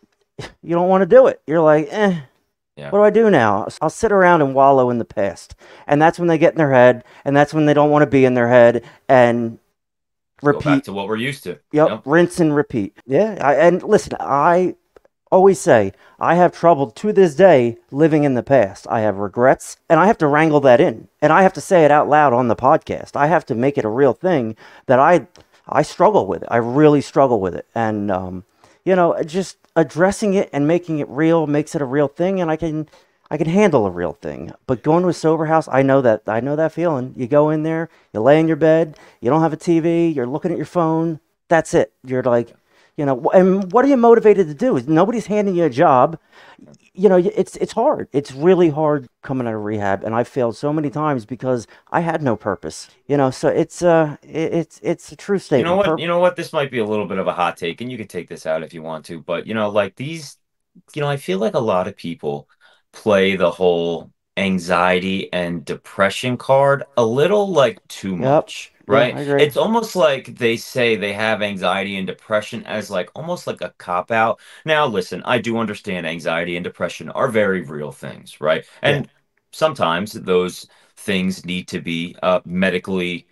you don't want to do it. You're like, eh. Yeah. What do I do now? I'll sit around and wallow in the past, and that's when they get in their head, and that's when they don't want to be in their head, and Go back repeat. to what we're used to. Yep, Yep. rinse and repeat. Yeah, I, and listen, I always say I have trouble to this day living in the past. I have regrets, and I have to wrangle that in, and I have to say it out loud on the podcast. I have to make it a real thing that I I struggle with it. I really struggle with it, and um, you know, just addressing it and making it real makes it a real thing, and I can I can handle a real thing. But going to a sober house, I know that I know that feeling. You go in there, you lay in your bed, you don't have a T V, you're looking at your phone. That's it. You're like, you know, and what are you motivated to do? Nobody's handing you a job. you know, it's it's hard. It's really hard coming out of rehab, and I failed so many times because I had no purpose. You know, so it's uh, it, it's it's a true You know statement. what? Pur- You know what? This might be a little bit of a hot take, and you can take this out if you want to. But you know, like these, you know, I feel like a lot of people play the whole anxiety and depression card a little like too yep. much, Yeah, right? I agree. It's almost like they say they have anxiety and depression as like almost like a cop out. Now, listen, I do understand anxiety and depression are very real things, right? Yeah. And sometimes those things need to be uh, medically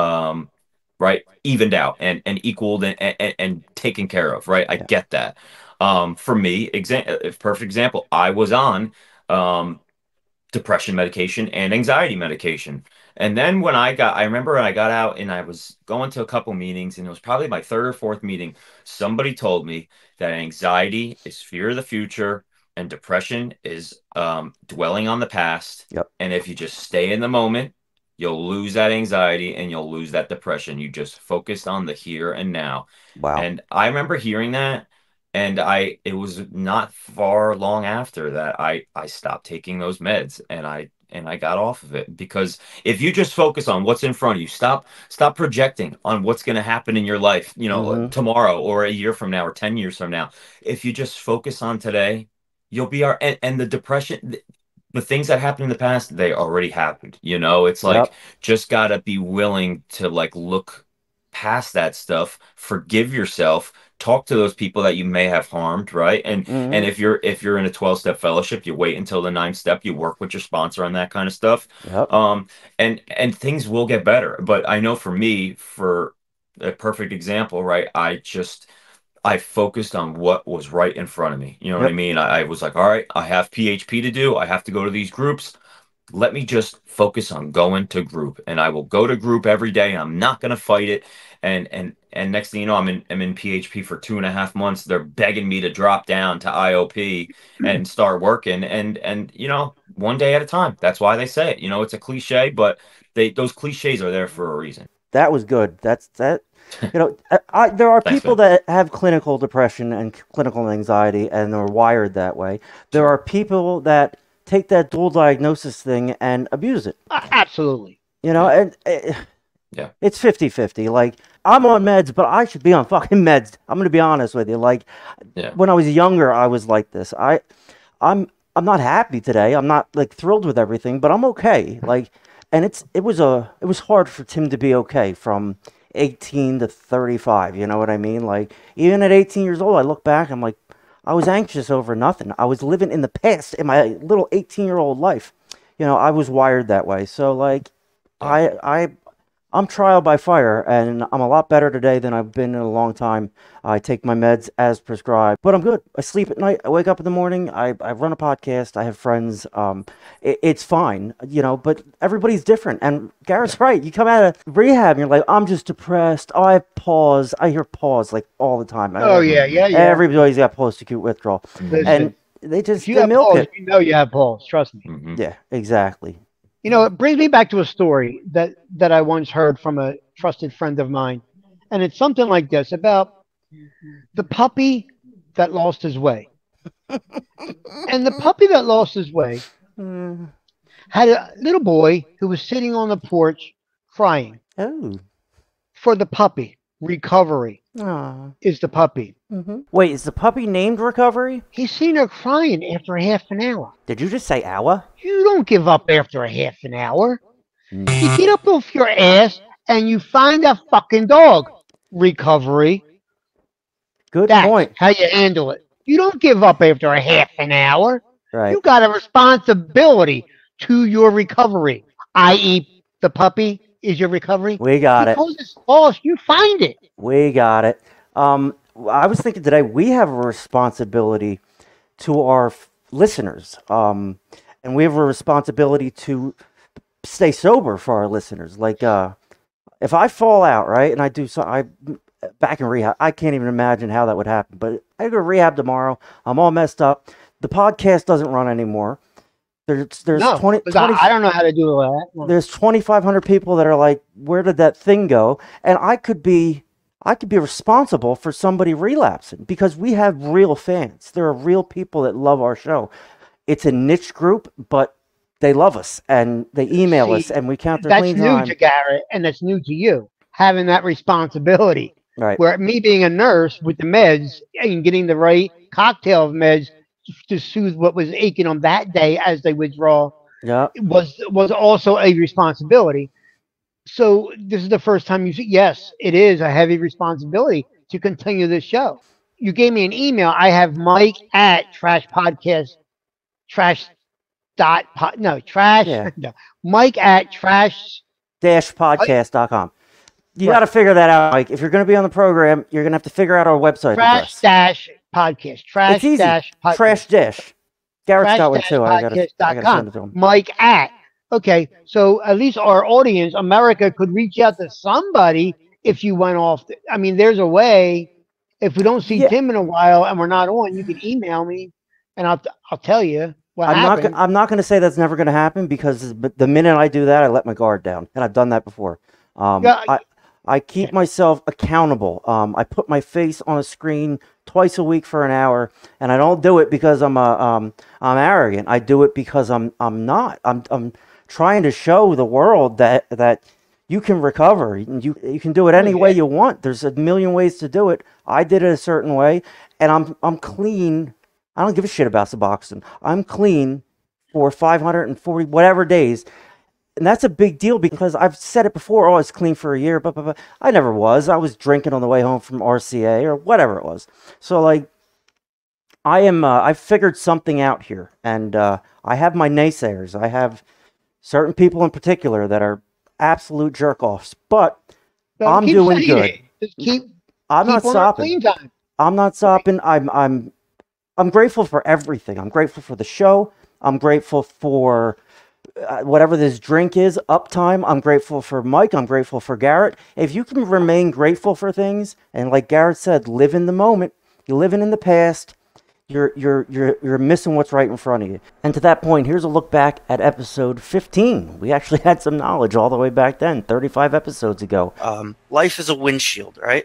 um right, evened out and and equaled and and, and taken care of, right? I Yeah. get that. Um for me, exa- perfect example, I was on um depression medication and anxiety medication. And then when I got, I remember when I got out and I was going to a couple meetings, and it was probably my third or fourth meeting, somebody told me that anxiety is fear of the future and depression is um, dwelling on the past. Yep. And if you just stay in the moment, you'll lose that anxiety and you'll lose that depression. You just focused on the here and now. Wow. And I remember hearing that, and I it was not far long after that I I stopped taking those meds, and I and I got off of it. Because if you just focus on what's in front of you, stop stop projecting on what's going to happen in your life, you know, Mm-hmm. tomorrow or a year from now or ten years from now. If you just focus on today, you'll be our and, and the depression, the things that happened in the past, they already happened. You know, it's like Yep. just gotta be willing to like look past that stuff, forgive yourself, talk to those people that you may have harmed, right? And and Mm-hmm. if you're if you're in a twelve step fellowship, you wait until the ninth step, you work with your sponsor on that kind of stuff. Yep. Um, and and things will get better. But I know for me, for a perfect example, right? I just I focused on what was right in front of me. You know what I Yep. mean? I, I was like, all right, I have P H P to do. I have to go to these groups. Let me just focus on going to group, and I will go to group every day. I'm not going to fight it. And and and next thing you know, I'm in I'm in P H P for two and a half months. They're begging me to drop down to I O P and start working. And and you know, one day at a time. That's why they say it. You know, it's a cliche, but they those cliches are there for a reason. That was good. That's that. You know, I, I, there are Thanks, people man. that have clinical depression and c- clinical anxiety, and are wired that way. There Sure. are people that take that dual diagnosis thing and abuse it. Uh, absolutely. You know, Yeah. and uh, Yeah. it's fifty-fifty. Like, I'm on meds, but I should be on fucking meds. I'm going to be honest with you. Like, Yeah. when I was younger, I was like this. I, I'm, I'm not happy today. I'm not like thrilled with everything, but I'm okay. Like, and it's, it was a, it was hard for Tim to be okay from eighteen to thirty-five. You know what I mean? Like, even at eighteen years old, I look back, I'm like, I was anxious over nothing. I was living in the past in my little eighteen year old life. You know, I was wired that way. So, like, Yeah. I, I, I'm trial by fire, and I'm a lot better today than I've been in a long time. I take my meds as prescribed, but I'm good. I sleep at night. I wake up in the morning. I, I run a podcast. I have friends. Um, it, it's fine, you know, but everybody's different. And Garrett's right. You come out of rehab and you're like, I'm just depressed. Oh, I have pause. I hear pause like all the time. I- Oh yeah, yeah, yeah. Everybody's got post-acute withdrawal. Listen, And they just if you they have milk balls, it. you know you have balls. Trust me. Hmm. Yeah, exactly. You know, it brings me back to a story that that I once heard from a trusted friend of mine, and it's something like this about the puppy that lost his way. And the puppy that lost his way Mm. had a little boy who was sitting on the porch crying. Oh. For the puppy, recovery Aw. is the puppy. Mm-hmm. Wait, is the puppy named Recovery? He's seen her crying after a half an hour. Did you just say Awa? You don't give up after a half an hour. Mm. You get up off your ass and you find a fucking dog. Recovery. Good That's point. how you handle it. You don't give up after a half an hour. Right. You got a responsibility to your recovery, that is, the puppy is your recovery. We got it. Because it's lost, you find it. We got it. Um, I was thinking today we have a responsibility to our f- listeners, um, and we have a responsibility to stay sober for our listeners. Like, uh, if I fall out, right, and I do so, I back in rehab, I can't even imagine how that would happen. But I go to rehab tomorrow. I'm all messed up. The podcast doesn't run anymore. There's there's No, twenty, 'cause twenty I, I don't know how to do that. No. there's twenty-five hundred people that are like, where did that thing go? And I could be I could be responsible for somebody relapsing because we have real fans. There are real people that love our show. It's a niche group, but they love us and they email See, us and we count their that's clean new time. to Garrett, and that's new to you, having that responsibility. Right. Where me being a nurse with the meds and getting the right cocktail of meds to soothe what was aching on that day as they withdraw Yeah. was was also a responsibility. So this is the first time you see, yes, it is a heavy responsibility to continue this show. You gave me an email. I have Mike at Trash Podcast Trash dot pod, no trash Yeah. no Mike at Trash dash podcast dot com. You Right. got to figure that out, Mike. If you're going to be on the program, you're going to have to figure out our website Trash address. Dash Podcast Trash It's easy. Dash Podcast Trash Dish. Garrett's Trash got one Dash too. I got to Podcast I dot got to com. send it to him. Mike at okay, so at least our audience, America, could reach out to somebody if you went off. The, I mean, there's a way. If we don't see Yeah. Tim in a while and we're not on, you can email me, and I'll I'll tell you what I'm happened. not. I'm not going to say that's never going to happen because the minute I do that, I let my guard down, and I've done that before. Um, Yeah, I I keep myself accountable. Um, I put my face on a screen twice a week for an hour, and I don't do it because I'm a um I'm arrogant. I do it because I'm I'm not. I'm I'm trying to show the world that that you can recover. You you can do it any Oh, way yeah. you want. There's a million ways to do it. I did it a certain way, and I'm I'm clean. I don't give a shit about Suboxone. I'm clean for five hundred forty whatever days. And that's a big deal because I've said it before. Oh, I was clean for a year, but, but, but I never was. I was drinking on the way home from R C A or whatever it was. So like, I am. Uh, I've figured something out here, and uh, I have my naysayers. I have certain people in particular that are absolute jerk offs, but So I'm keep doing saying good. it. Just keep I'm keep not on our stopping. clean time. I'm not stopping. I'm I'm I'm grateful for everything. I'm grateful for the show. I'm grateful for uh, whatever this drink is, uptime. I'm grateful for Mike. I'm grateful for Garrett. If you can remain grateful for things, and like Garrett said, live in the moment. You're living in the past. You're you're you're you're missing what's right in front of you. And to that point, here's a look back at episode fifteen. We actually had some knowledge all the way back then, thirty-five episodes ago. Um, life is a windshield, right?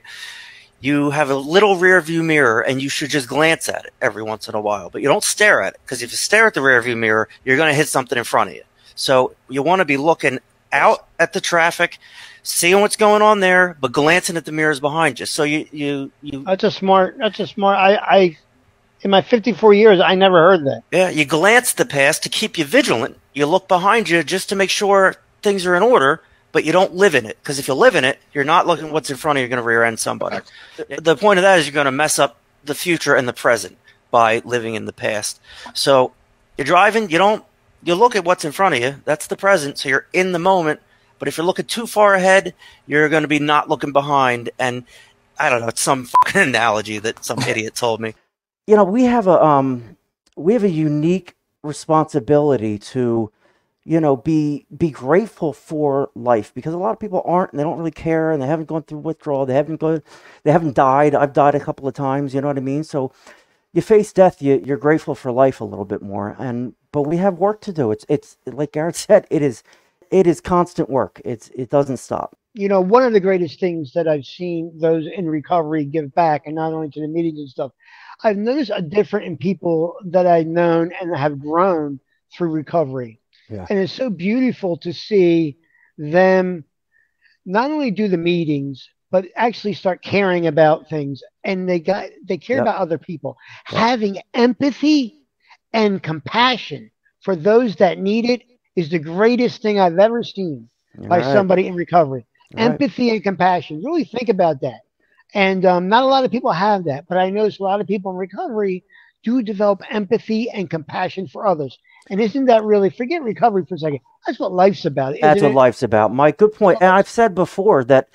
You have a little rear view mirror and you should just glance at it every once in a while, but you don't stare at it, because if you stare at the rear view mirror, you're going to hit something in front of you. So you want to be looking out at the traffic, seeing what's going on there, but glancing at the mirrors behind you. So you, you, you, That's a smart. That's a smart. I, I, in my fifty-four years, I never heard that. yeah, you glance at the past to keep you vigilant. You look behind you just to make sure things are in order, but you don't live in it. Because if you live in it, you're not looking what's in front of you, you're going to rear end somebody. The point of that is you're going to mess up the future and the present by living in the past. So you're driving, you don't, you look at what's in front of you. That's the present. So you're in the moment. But if you're looking too far ahead, you're going to be not looking behind. And I don't know, it's some fucking analogy that some idiot told me. You know, we have a um we have a unique responsibility to, you know, be be grateful for life, because a lot of people aren't, and they don't really care, and they haven't gone through withdrawal, they haven't gone they haven't died. I've died a couple of times, you know what I mean? So you face death, you you're grateful for life a little bit more. And but we have work to do. It's it's like Garrett said, it is it is constant work. It's it doesn't stop. You know, one of the greatest things that I've seen those in recovery give back, and not only to the meetings and stuff, I've noticed a difference in people that I've known and have grown through recovery. Yeah. And it's so beautiful to see them not only do the meetings, but actually start caring about things. And they got they care Yep. about other people. Yep. Having empathy and compassion for those that need it is the greatest thing I've ever seen You're by right. somebody in recovery. You're right. Empathy and compassion. Really think about that. And um, not a lot of people have that, but I notice a lot of people in recovery do develop empathy and compassion for others. And isn't that really, forget recovery for a second, that's what life's about. That's isn't what it? life's about, Mike. Good point. And I've said before that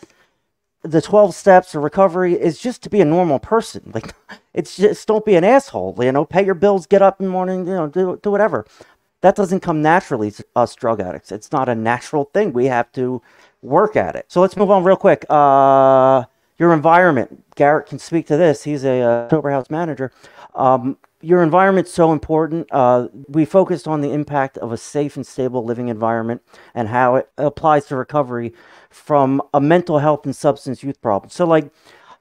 the twelve steps of recovery is just to be a normal person. Like, it's just, don't be an asshole, you know, pay your bills, get up in the morning, you know, do, do whatever. That doesn't come naturally to us drug addicts. It's not a natural thing. We have to work at it. So let's move on real quick. Uh, your environment. Garrett can speak to this. He's a uh, sober house manager. Um, your environment's so important. Uh, we focused on the impact of a safe and stable living environment and how it applies to recovery from a mental health and substance use problem. So like,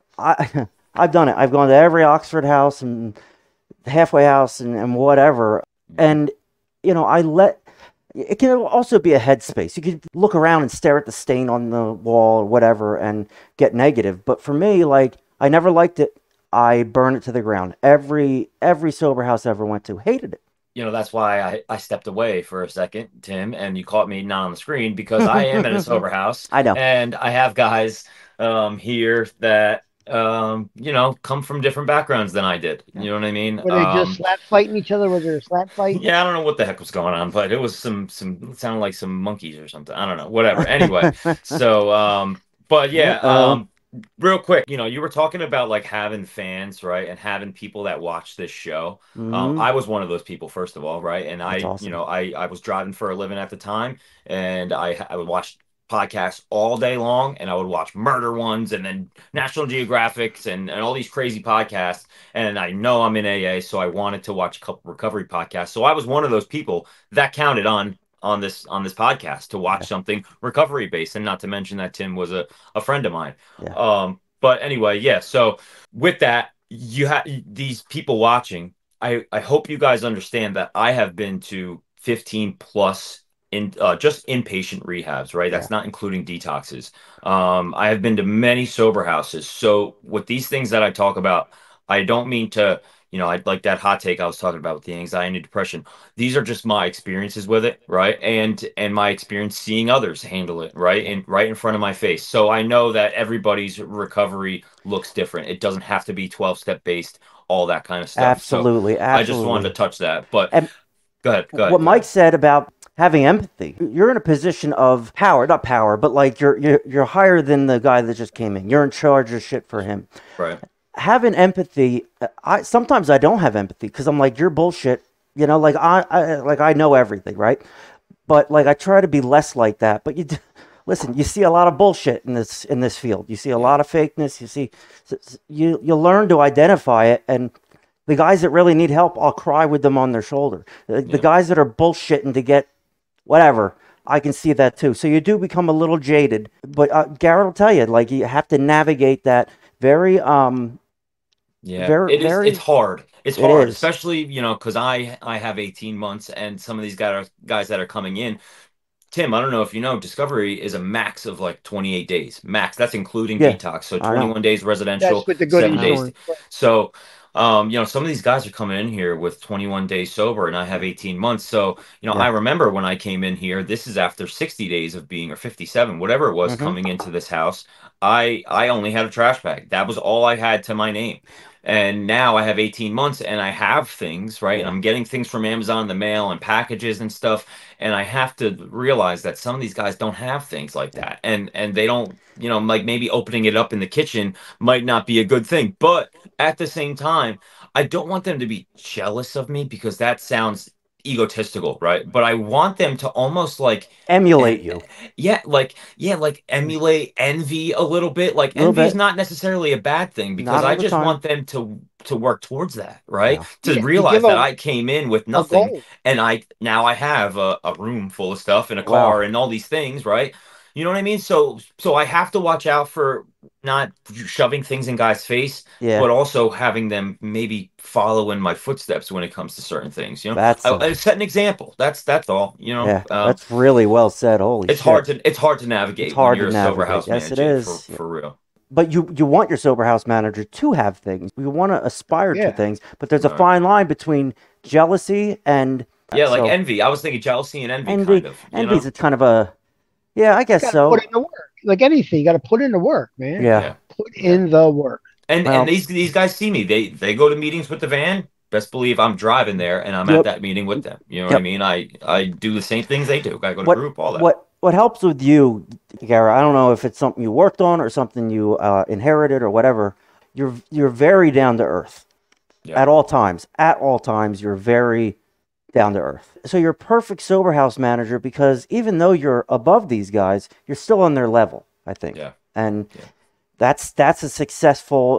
I I've done it. I've gone to every Oxford house and halfway house and, and whatever. And you know, I let it can also be a headspace. You could look around and stare at the stain on the wall or whatever and get negative. But for me, like, I never liked it. I burn it to the ground. Every every sober house I ever went to, hated it. You know, that's why I, I stepped away for a second, Tim, and you caught me not on the screen because I am at a sober house. I know. And I have guys um, here that, um, you know, come from different backgrounds than I did. You know what I mean? Were they just Um, slap fighting each other? Was there a slap fight? yeah, I don't know what the heck was going on, but it was some, some, it sounded like some monkeys or something. I don't know, whatever. Anyway, so, um, but yeah, Uh-oh. um, real quick, you know, you were talking about like having fans, right? And having people that watch this show. Um, Mhm. I was one of those people, first of all, right? And That's I, awesome. you know, I, I was driving for a living at the time, and I, I would watch podcasts all day long, and I would watch murder ones and then National Geographics and, and all these crazy podcasts. And I know I'm in A A, so I wanted to watch a couple recovery podcasts. So I was one of those people that counted on on this on this podcast to watch Yeah. something recovery based, and not to mention that Tim was a, a friend of mine. Yeah. Um, but anyway, yeah. So with that, you have these people watching. I I hope you guys understand that I have been to fifteen plus in uh, just inpatient rehabs, right? That's not including detoxes. Um, I have been to many sober houses. So with these things that I talk about, I don't mean to, you know, I like that hot take I was talking about with the anxiety and depression. These are just my experiences with it, right? And and my experience seeing others handle it, right? And right in front of my face. So I know that everybody's recovery looks different. It doesn't have to be twelve step based, all that kind of stuff. Absolutely, So I just wanted to absolutely. touch that. But And go ahead, go ahead, what go Mike ahead. said about having empathy, you're in a position of power, not power, but like you're you're you're higher than the guy that just came in. You're in charge of shit for him. Right. Having empathy, I sometimes I don't have empathy because I'm like, you're bullshit. You know, like I, I like I know everything, right? But like I try to be less like that. But you d- listen, you see a lot of bullshit in this in this field. You see a lot of fakeness. You see, you you learn to identify it, and the guys that really need help, I'll cry with them on their shoulder. The, the Yeah. guys that are bullshitting to get whatever, I can see that too. So you do become a little jaded. But uh, Garrett will tell you, like you have to navigate that very um Yeah, very it is. very. It's hard. It's It hard, is. especially, you know, because I I have eighteen months, and some of these guys guys that are coming in. Tim, I don't know if you know, Discovery is a max of like twenty-eight days. Max. That's including Yeah, detox. So I know. twenty-one days That's residential, with the good seven I know. days. insurance. So, um, you know, some of these guys are coming in here with twenty-one days sober, and I have eighteen months. So, you know, I Yeah. remember when I came in here, this is after sixty days of being, or fifty-seven, whatever it was, Mm-hmm. coming into this house. I I only had a trash bag. That was all I had to my name. And now I have eighteen months and I have things, right? And Yeah. I'm getting things from Amazon in the mail and packages and stuff. And I have to realize that some of these guys don't have things like Yeah. that. And and they don't, you know, like maybe opening it up in the kitchen might not be a good thing. But at the same time, I don't want them to be jealous of me because that sounds egotistical, right? But I want them to almost like Emulate and you yeah, like yeah, like emulate envy a little bit. Like a little envy is bit. not necessarily a bad thing because Not I all the just time. want them to to work towards that, right? Yeah. To Yeah, you realize give that a I came in with a nothing, goal. and I now I have a, a room full of stuff and a Wow. car and all these things, right? You know what I mean? So so I have to watch out for not shoving things in guys' face, Yeah. but also having them maybe follow in my footsteps when it comes to certain things. You know, That's I, a I set an example. That's that's all. You know, yeah. um, That's really well said. Holy it's shit. hard to it's hard to It's navigate when hard to you're a sober navigate. house Yes, it manager for is. Yeah. for real. But you you want your sober house manager to have things. You want to aspire to Yeah. things, but there's a Right. fine line between jealousy and Yeah, like so envy. I was thinking jealousy and envy, envy. kind of. You Envy's know? a kind of a yeah, I You guess got to so. put in the work. Like anything, you got to put in the work, man. Yeah. Yeah. Put Yeah. in the work. And Well, and these these guys see me. They they go to meetings with the van. Best believe I'm driving there and I'm at yep. that meeting with them. You know what I Yep. mean? I I do the same things they do. I go to What group, all that. what what helps with you, Gara? I don't know if it's something you worked on or something you uh, inherited or whatever. You're you're very down to earth Yeah. at all times. At all times, you're very down to earth. So you're a perfect sober house manager because even though you're above these guys, you're still on their level, I think. Yeah. And Yeah. that's that's a successful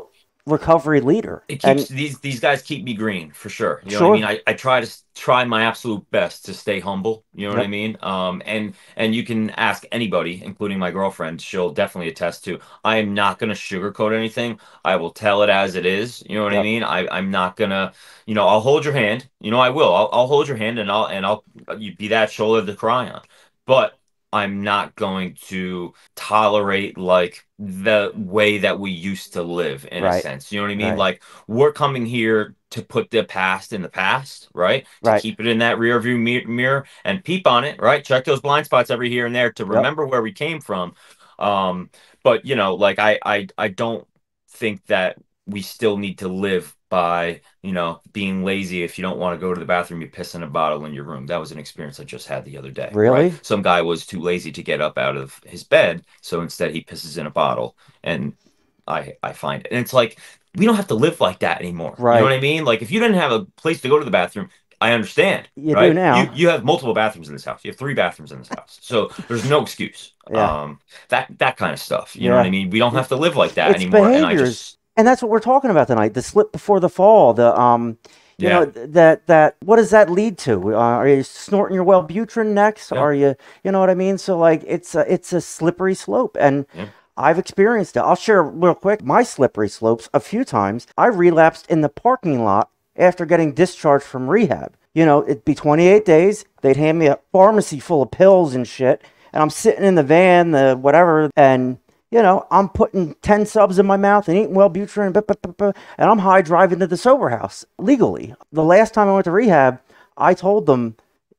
recovery leader. It And keeps these these guys keep me green for sure. You know Sure. what I mean? I, I try to s- try my absolute best to stay humble. You know what I Yep. mean? Um, and and you can ask anybody, including my girlfriend. She'll definitely attest to. I am not gonna sugarcoat anything. I will tell it as it is. You know what I Yep. mean? I I'm not gonna. You know, I'll hold your hand. You know, I will. I'll I'll hold your hand and I'll and I'll you be that shoulder to cry on. But I'm not going to tolerate like the way that we used to live in a Right. sense. You know what I mean? Right. Like we're coming here to put the past in the past, right? To Right. keep it in that rear view mi- mirror and peep on it, right? Check those blind spots every here and there to Yep. remember where we came from. Um, but you know, like I I I don't think that we still need to live by, you know, being lazy. If you don't want to go to the bathroom, you piss in a bottle in your room. That was an experience I just had the other day, Really? right? Some guy was too lazy to get up out of his bed, so instead he pisses in a bottle, and I I find it. And it's like we don't have to live like that anymore. You know what Right. I mean? Like if you didn't have a place to go to the bathroom, I understand, You do right? now. You you have multiple bathrooms in this house. You have three bathrooms in this house. So there's no excuse. Yeah. Um that that kind of stuff. You know what I Yeah. mean? We don't have to live like that It's anymore. And I behaviors. just And that's what we're talking about tonight. The slip before the fall. The um, you Yeah. know th- that that what does that lead to? Uh, are you snorting your Wellbutrin next? Yeah. Are you you know what I mean? So like it's a, it's a slippery slope, and Yeah. I've experienced it. I'll share real quick my slippery slopes a few times. I relapsed in the parking lot after getting discharged from rehab. You know, it'd be twenty-eight days. They'd hand me a pharmacy full of pills and shit, and I'm sitting in the van, the whatever, and you know, I'm putting ten subs in my mouth and eating Wellbutrin, blah, blah, blah, blah, and I'm high driving to the sober house legally. The last time I went to rehab, I told them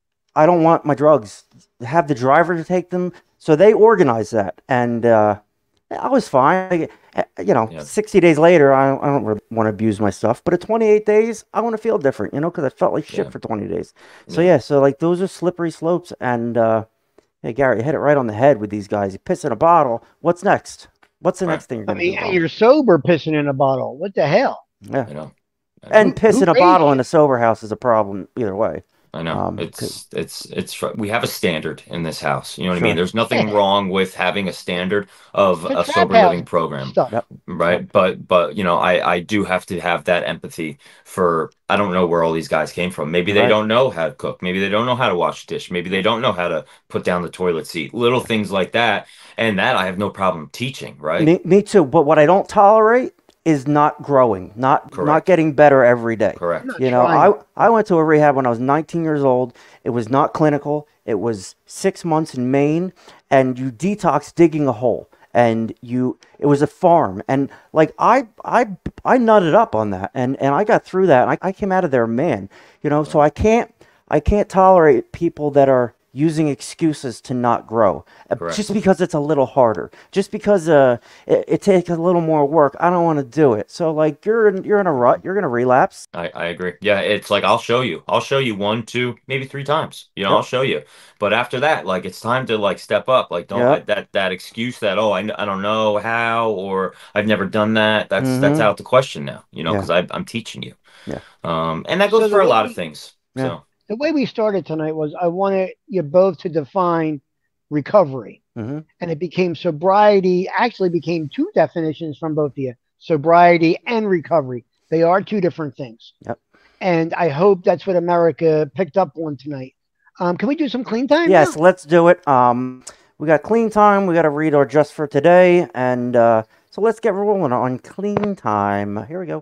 I don't want my drugs. Have the driver to take them. So they organized that, and uh, I was fine. Like, uh, You know, Yeah. sixty days later, I don't, I don't really want to abuse my stuff. But at twenty-eight days, I want to feel different, you know, because I felt like shit Yeah. for twenty days. So Yeah. yeah, so like those are slippery slopes, and uh, hey, Gary, you hit it right on the head with these guys. You piss in a bottle. What's next? What's the Right. next thing you're I going to do? mean, and wrong? you're sober pissing in a bottle. What the hell? Yeah. I know. I know. And Who- piss who in a raised bottle you? in a sober house is a problem either way. I know. Um, it's it's it's fr- we have a standard in this house. You know what I Sure. mean? There's nothing wrong with having a standard of It's a a trap sober house living program, stuff. Yep. right? But but you know, I I do have to have that empathy for I don't know where all these guys came from. Maybe they Right. don't know how to cook. Maybe they don't know how to wash the dish. Maybe they don't know how to put down the toilet seat. Little things like that. And that I have no problem teaching, right? Me, me too. But what I don't tolerate is not growing, not not Correct. getting better every day. Correct. I'm not You know, trying. I I went to a rehab when I was nineteen years old. It was not clinical. It was six months in Maine, and you detox digging a hole, and you it was a farm, and like I I I nutted up on that, and and I got through that, and I, I came out of there, man. You know, so I can't I can't tolerate people that are using excuses to not grow uh, Correct. just because it's a little harder, just because uh it, it takes a little more work. I don't want to do it. So like you're in, you're in a rut, you're gonna relapse. I, I agree. Yeah, it's like I'll show you. I'll show you one, two, maybe three times. You know, Yep. I'll show you. But after that, like it's time to like step up. Like don't Yep. that that excuse that oh I, kn- I don't know how or I've never done that. That's that's Mhm. out the question now. You know, Yeah. because I'm teaching you. Yeah. Um, and that goes So the for a way lot we- of things. Yeah. So The way we started tonight was I wanted you both to define recovery. Mhm. And it became sobriety, actually became two definitions from both of you, sobriety and recovery. They are two different things. Yep. And I hope that's what America picked up on tonight. Um, can we do some clean time? Yes, now? let's do it. Um, we got clean time. We got to read our just for today, and uh, so let's get rolling on clean time. Here we go.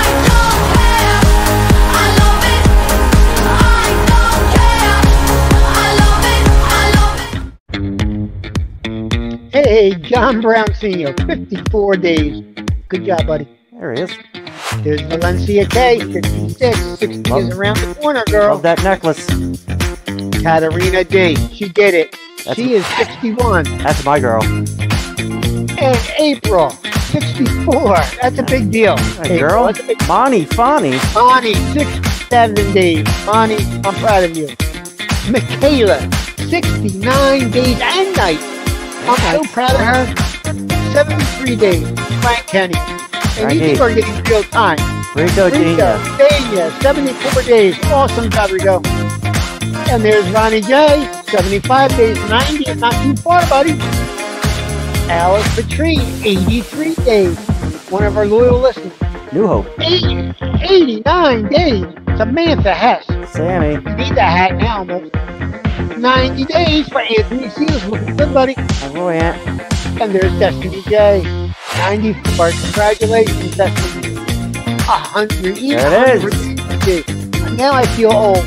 Hey, John Brown Senior, fifty-four days. Good job, buddy. There he is. There's Valencia K, fifty-six. sixty Love- is around the corner, girl. Love that necklace. Katarina D, she did it. That's- She is sixty-one. That's my girl. And April, sixty-four. That's a big deal. Hey, April, girl. that's a big Monty, Fonny. Bonnie, sixty-seven days. Bonnie, I'm proud of you. Michaela, sixty-nine days and nights. I'm so proud of her. seventy-three days. Frank Kenny. And you Frankie. two are getting real time. Rico Rico, Gina. Dania, seventy-four days. Awesome job, Rico. And there's Ronnie J, seventy-five days. ninety is not too far, buddy. Alice Patrine, eighty-three days. One of our loyal listeners. New Hope. eighty, eighty-nine days. Samantha Hess. Sammy. You need the hat now, almost. ninety days for Anthony Seals. Looking good, buddy. Oh, boy, Aunt. And there's Destiny J. ninety-four. Congratulations, Destiny. one hundred. There it is. Now I feel old.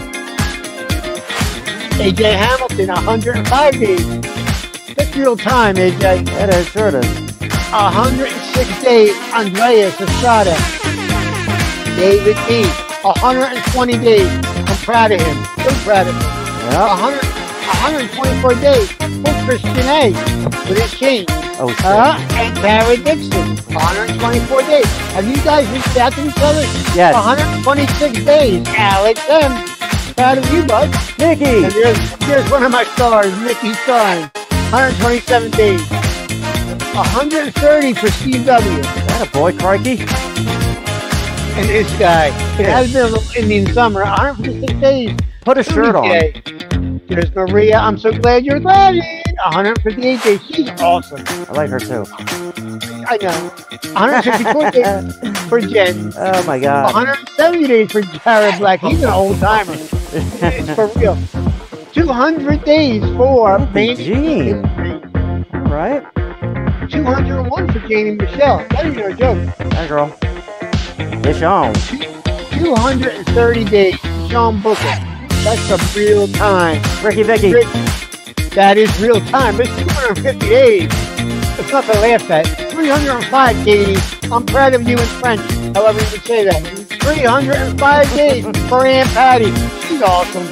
A J Hamilton, one hundred five days. That's real time, A J. It is, sure it is. one hundred six days, Andreas Estrada. David B. one hundred twenty days. I'm proud of him. So proud of him. Yeah. one hundred, one hundred twenty-four days. Oh, Christian A. With his change. Oh, shit. Uh, and Tara Dixon. one hundred twenty-four days. Have you guys reached out to each other? Yes. one hundred twenty-six days. Alex M. Proud of you, bud. Nikki. And here's, here's one of my stars, Nikki Stein. one hundred twenty-seven days. one hundred thirty for Steve W. That a boy, crikey. And this guy. It has been a little Indian summer. one hundred fifty-six days. Put a shirt on. Tuesday. There's Maria. I'm so glad you're glad. one hundred fifty-eight days. She's awesome. I like her too. I know. one hundred fifty-four days for Jen. Oh my God. one hundred seventy days for Jared Black. He's an old timer. It's for real. two hundred days for Mandy. Gene. All right. two hundred one for Jamie Michelle. That ain't no joke. That girl. It's on. two hundred thirty days. Sean Booker. That's a real time. Ricky Vicky. Rick, that is real time. It's two hundred fifty days. It's not to laugh at. three hundred five, Katie. I'm proud of you in French, however you would say that. three hundred five days for Aunt Patty. She's awesome.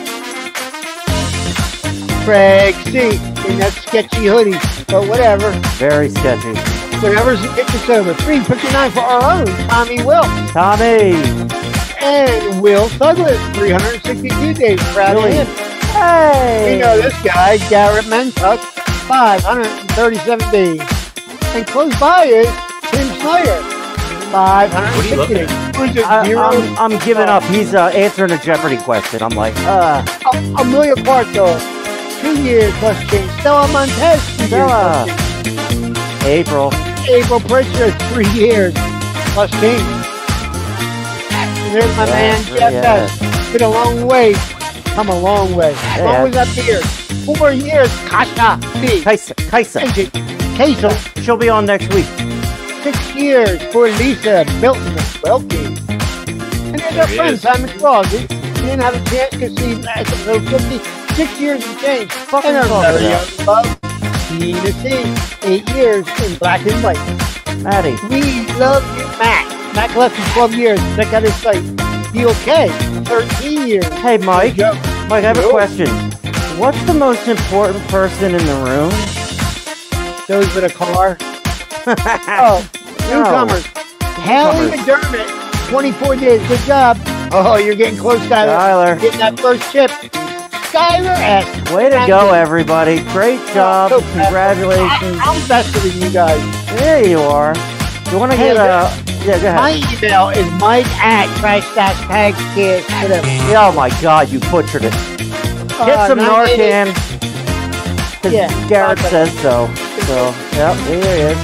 Craig C. in that sketchy hoodie, but whatever. Very sketchy. Whatever's the picture sober. three fifty-nine for our own Tommy Will. Tommy. And Will Douglas, three hundred sixty-two days. Proud Really? of him. Hey. We know this guy, Garrett Mentuck, five hundred thirty-seven days. And close by is Tim Snyder, five hundred sixty days. Who's a I, zero? I'm, I'm giving up. He's uh, answering a Jeopardy question. I'm like, uh, A- Amelia Quarto, two years plus change. Stella Montez, two Stella. years plus change. April. April Pritchard, three years plus change. And there's my Yeah, man, Jeff yeah. S. Been a long way. Come a long way. As long Yeah. as that beard. Four years, Kasha B. Kaisa. Kaisa. Queso, She'll be on next week. six years for Lisa Milton Welke. And there's our There he friend is. Simon Claus. He, he didn't have a chance because he's at episode fifty. Six years and change. Fucking and our talk very about. young love, Tina C. Eight years in black and white. Maddie. We love you, Matt. Matt left for twelve years. Check out his site. D O K, thirteen years. Hey, Mike. Joe. Mike, I have a Yo. question. What's the most important person in the room? Those with a car. Oh, newcomers. Haley McDermott, twenty-four days. Good job. Oh, you're getting close, Skyler. Skyler. Getting that first chip. Skyler S. Way to go, everybody. Great job. So fast. Congratulations. I, I'm better than you guys. There you are. You want to Hey, get a... Yeah, go My ahead. email is mike at trash dash tags kids. Oh, my God. You butchered it. Get some Narcan. Because Yeah. Garrett says so. So, yep, here he is.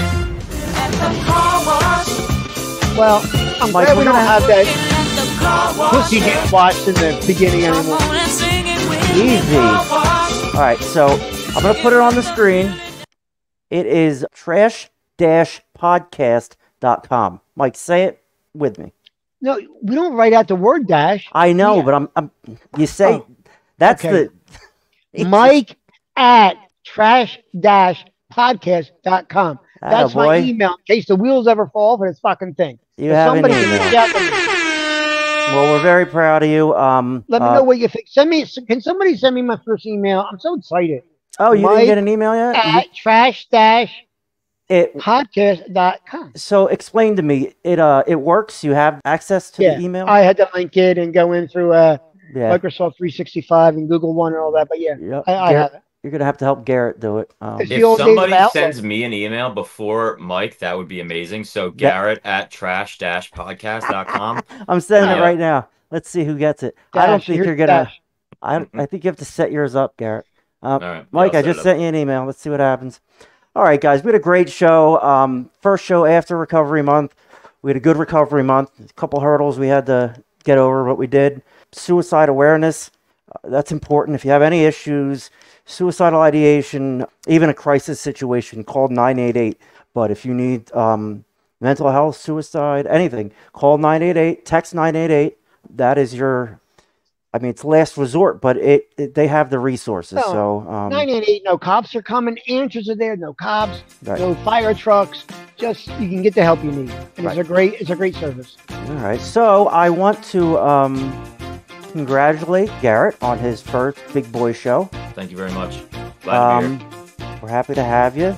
Well, I'm Mike, glad we we're don't gonna have that pussy getting washed in the beginning anymore. Easy. All right, so I'm going to put it on the screen. It is trash dash podcast dot com. Mike, say it with me. No, we don't write out the word dash. I know, Yeah. but I'm, I'm. You say Oh, that's okay. the Mike at trash dash podcast dot com. That's Attaboy. my email in case the wheels ever fall for this fucking thing. You If have an somebody can email. reach out to me. Well, we're very proud of you. Um, Let me uh, know what you think. Send me. Can somebody send me my first email? I'm so excited. Oh, you Mike didn't get an email yet? You- At trash dash It. podcast dot com. So explain to me. It uh, it works. You have access to Yeah, the email. I had to link it and go in through uh, yeah. Microsoft three sixty-five and Google One and all that. But yeah, Yep. I, I Garrett- have it. You're gonna have to help Garrett do it. Um, It's the If old days somebody of Outlook. sends me an email before Mike, that would be amazing. So Garrett at trash dash podcast dot com. I'm sending it Yeah. right now. Let's see who gets it. I don't Dash, think here's you're gonna. dash. I I think you have to set yours up, Garrett. Um, All right. Mike, Yeah, I I'll set just it up. sent you an email. Let's see what happens. All right, guys, we had a great show. Um, first show after Recovery Month. We had a good recovery month. A couple hurdles we had to get over, but we did. Suicide awareness, uh, that's important. If you have any issues, suicidal ideation, even a crisis situation, call nine eight eight. But if you need um, mental health, suicide, anything, call nine eight eight, text nine eight eight. That is your, I mean, it's last resort, but it, it they have the resources. No, so um, nine eight eight, no cops are coming. Answers are there. No cops. Right. No fire trucks. Just you can get the help you need, and Right. it's a great it's a great service. All right. So I want to um, congratulate Garrett on his first Big Boy show. Thank you very much. Glad to be here. Um, we're happy to have you.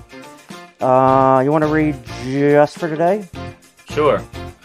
Uh, you want to read just for today? Sure.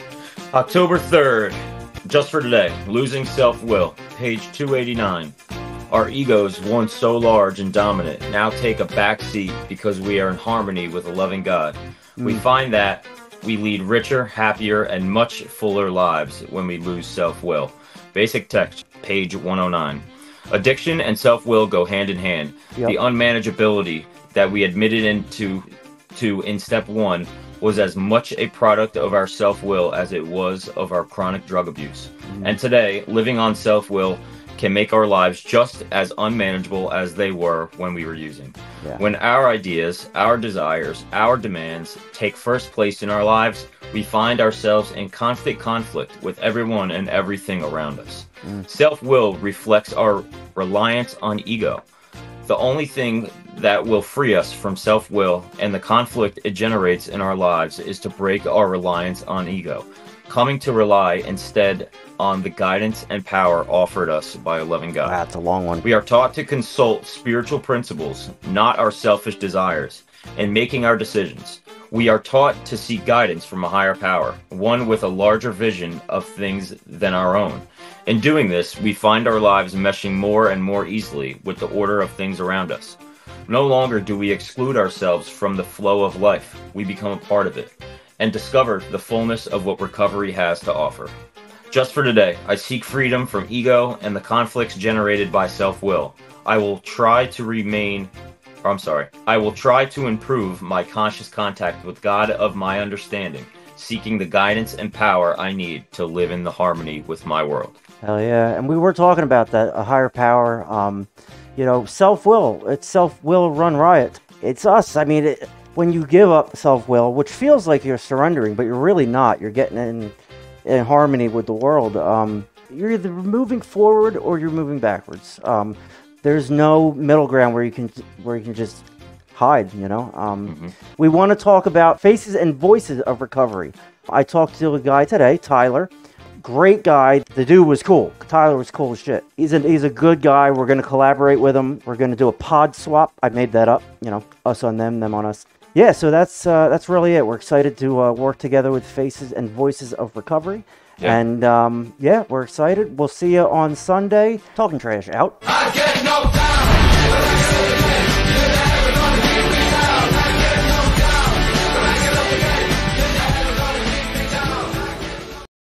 October third, just for today, Losing Self-Will, page two eighty-nine. Our egos, once so large and dominant, now take a back seat because we are in harmony with a loving God. Mm. We find that we lead richer, happier, and much fuller lives when we lose self-will. Basic text, page one oh nine. Addiction and self-will go hand in hand. Yep. The unmanageability that we admitted into to in step one was as much a product of our self-will as it was of our chronic drug abuse. Mm. And today, living on self-will can make our lives just as unmanageable as they were when we were using. Yeah. When our ideas, our desires, our demands take first place in our lives, we find ourselves in constant conflict with everyone and everything around us. Mm. Self-will reflects our reliance on ego. The only thing that will free us from self-will and the conflict it generates in our lives is to break our reliance on ego, coming to rely instead on the guidance and power offered us by a loving God. That's a long one. We are taught to consult spiritual principles, not our selfish desires, in making our decisions. We are taught to seek guidance from a higher power, one with a larger vision of things than our own. In doing this, we find our lives meshing more and more easily with the order of things around us. No longer do we exclude ourselves from the flow of life. We become a part of it and discover the fullness of what recovery has to offer. Just for today, I seek freedom from ego and the conflicts generated by self-will. I will try to remain, or I'm sorry, I will try to improve my conscious contact with God of my understanding, seeking the guidance and power I need to live in the harmony with my world. Hell yeah. And we were talking about that, a higher power, um, you know, self-will. It's self-will run riot. It's us. I mean, it, when you give up self-will, which feels like you're surrendering, but you're really not. You're getting in, in harmony with the world. Um, you're either moving forward or you're moving backwards. Um, there's no middle ground where you can where you can just hide, you know. Um, mm-hmm. We want to talk about faces and voices of recovery. I talked to a guy today, Tyler. Great guy. The dude was cool. Tyler was cool as shit. He's a, he's a good guy. We're going to collaborate with him. We're going to do a pod swap. I made that up. You know, us on them, them on us. Yeah, so that's uh, that's really it. We're excited to uh, work together with Faces and Voices of Recovery. Yeah. And, um, yeah, we're excited. We'll see you on Sunday. Talking Trash out. I get no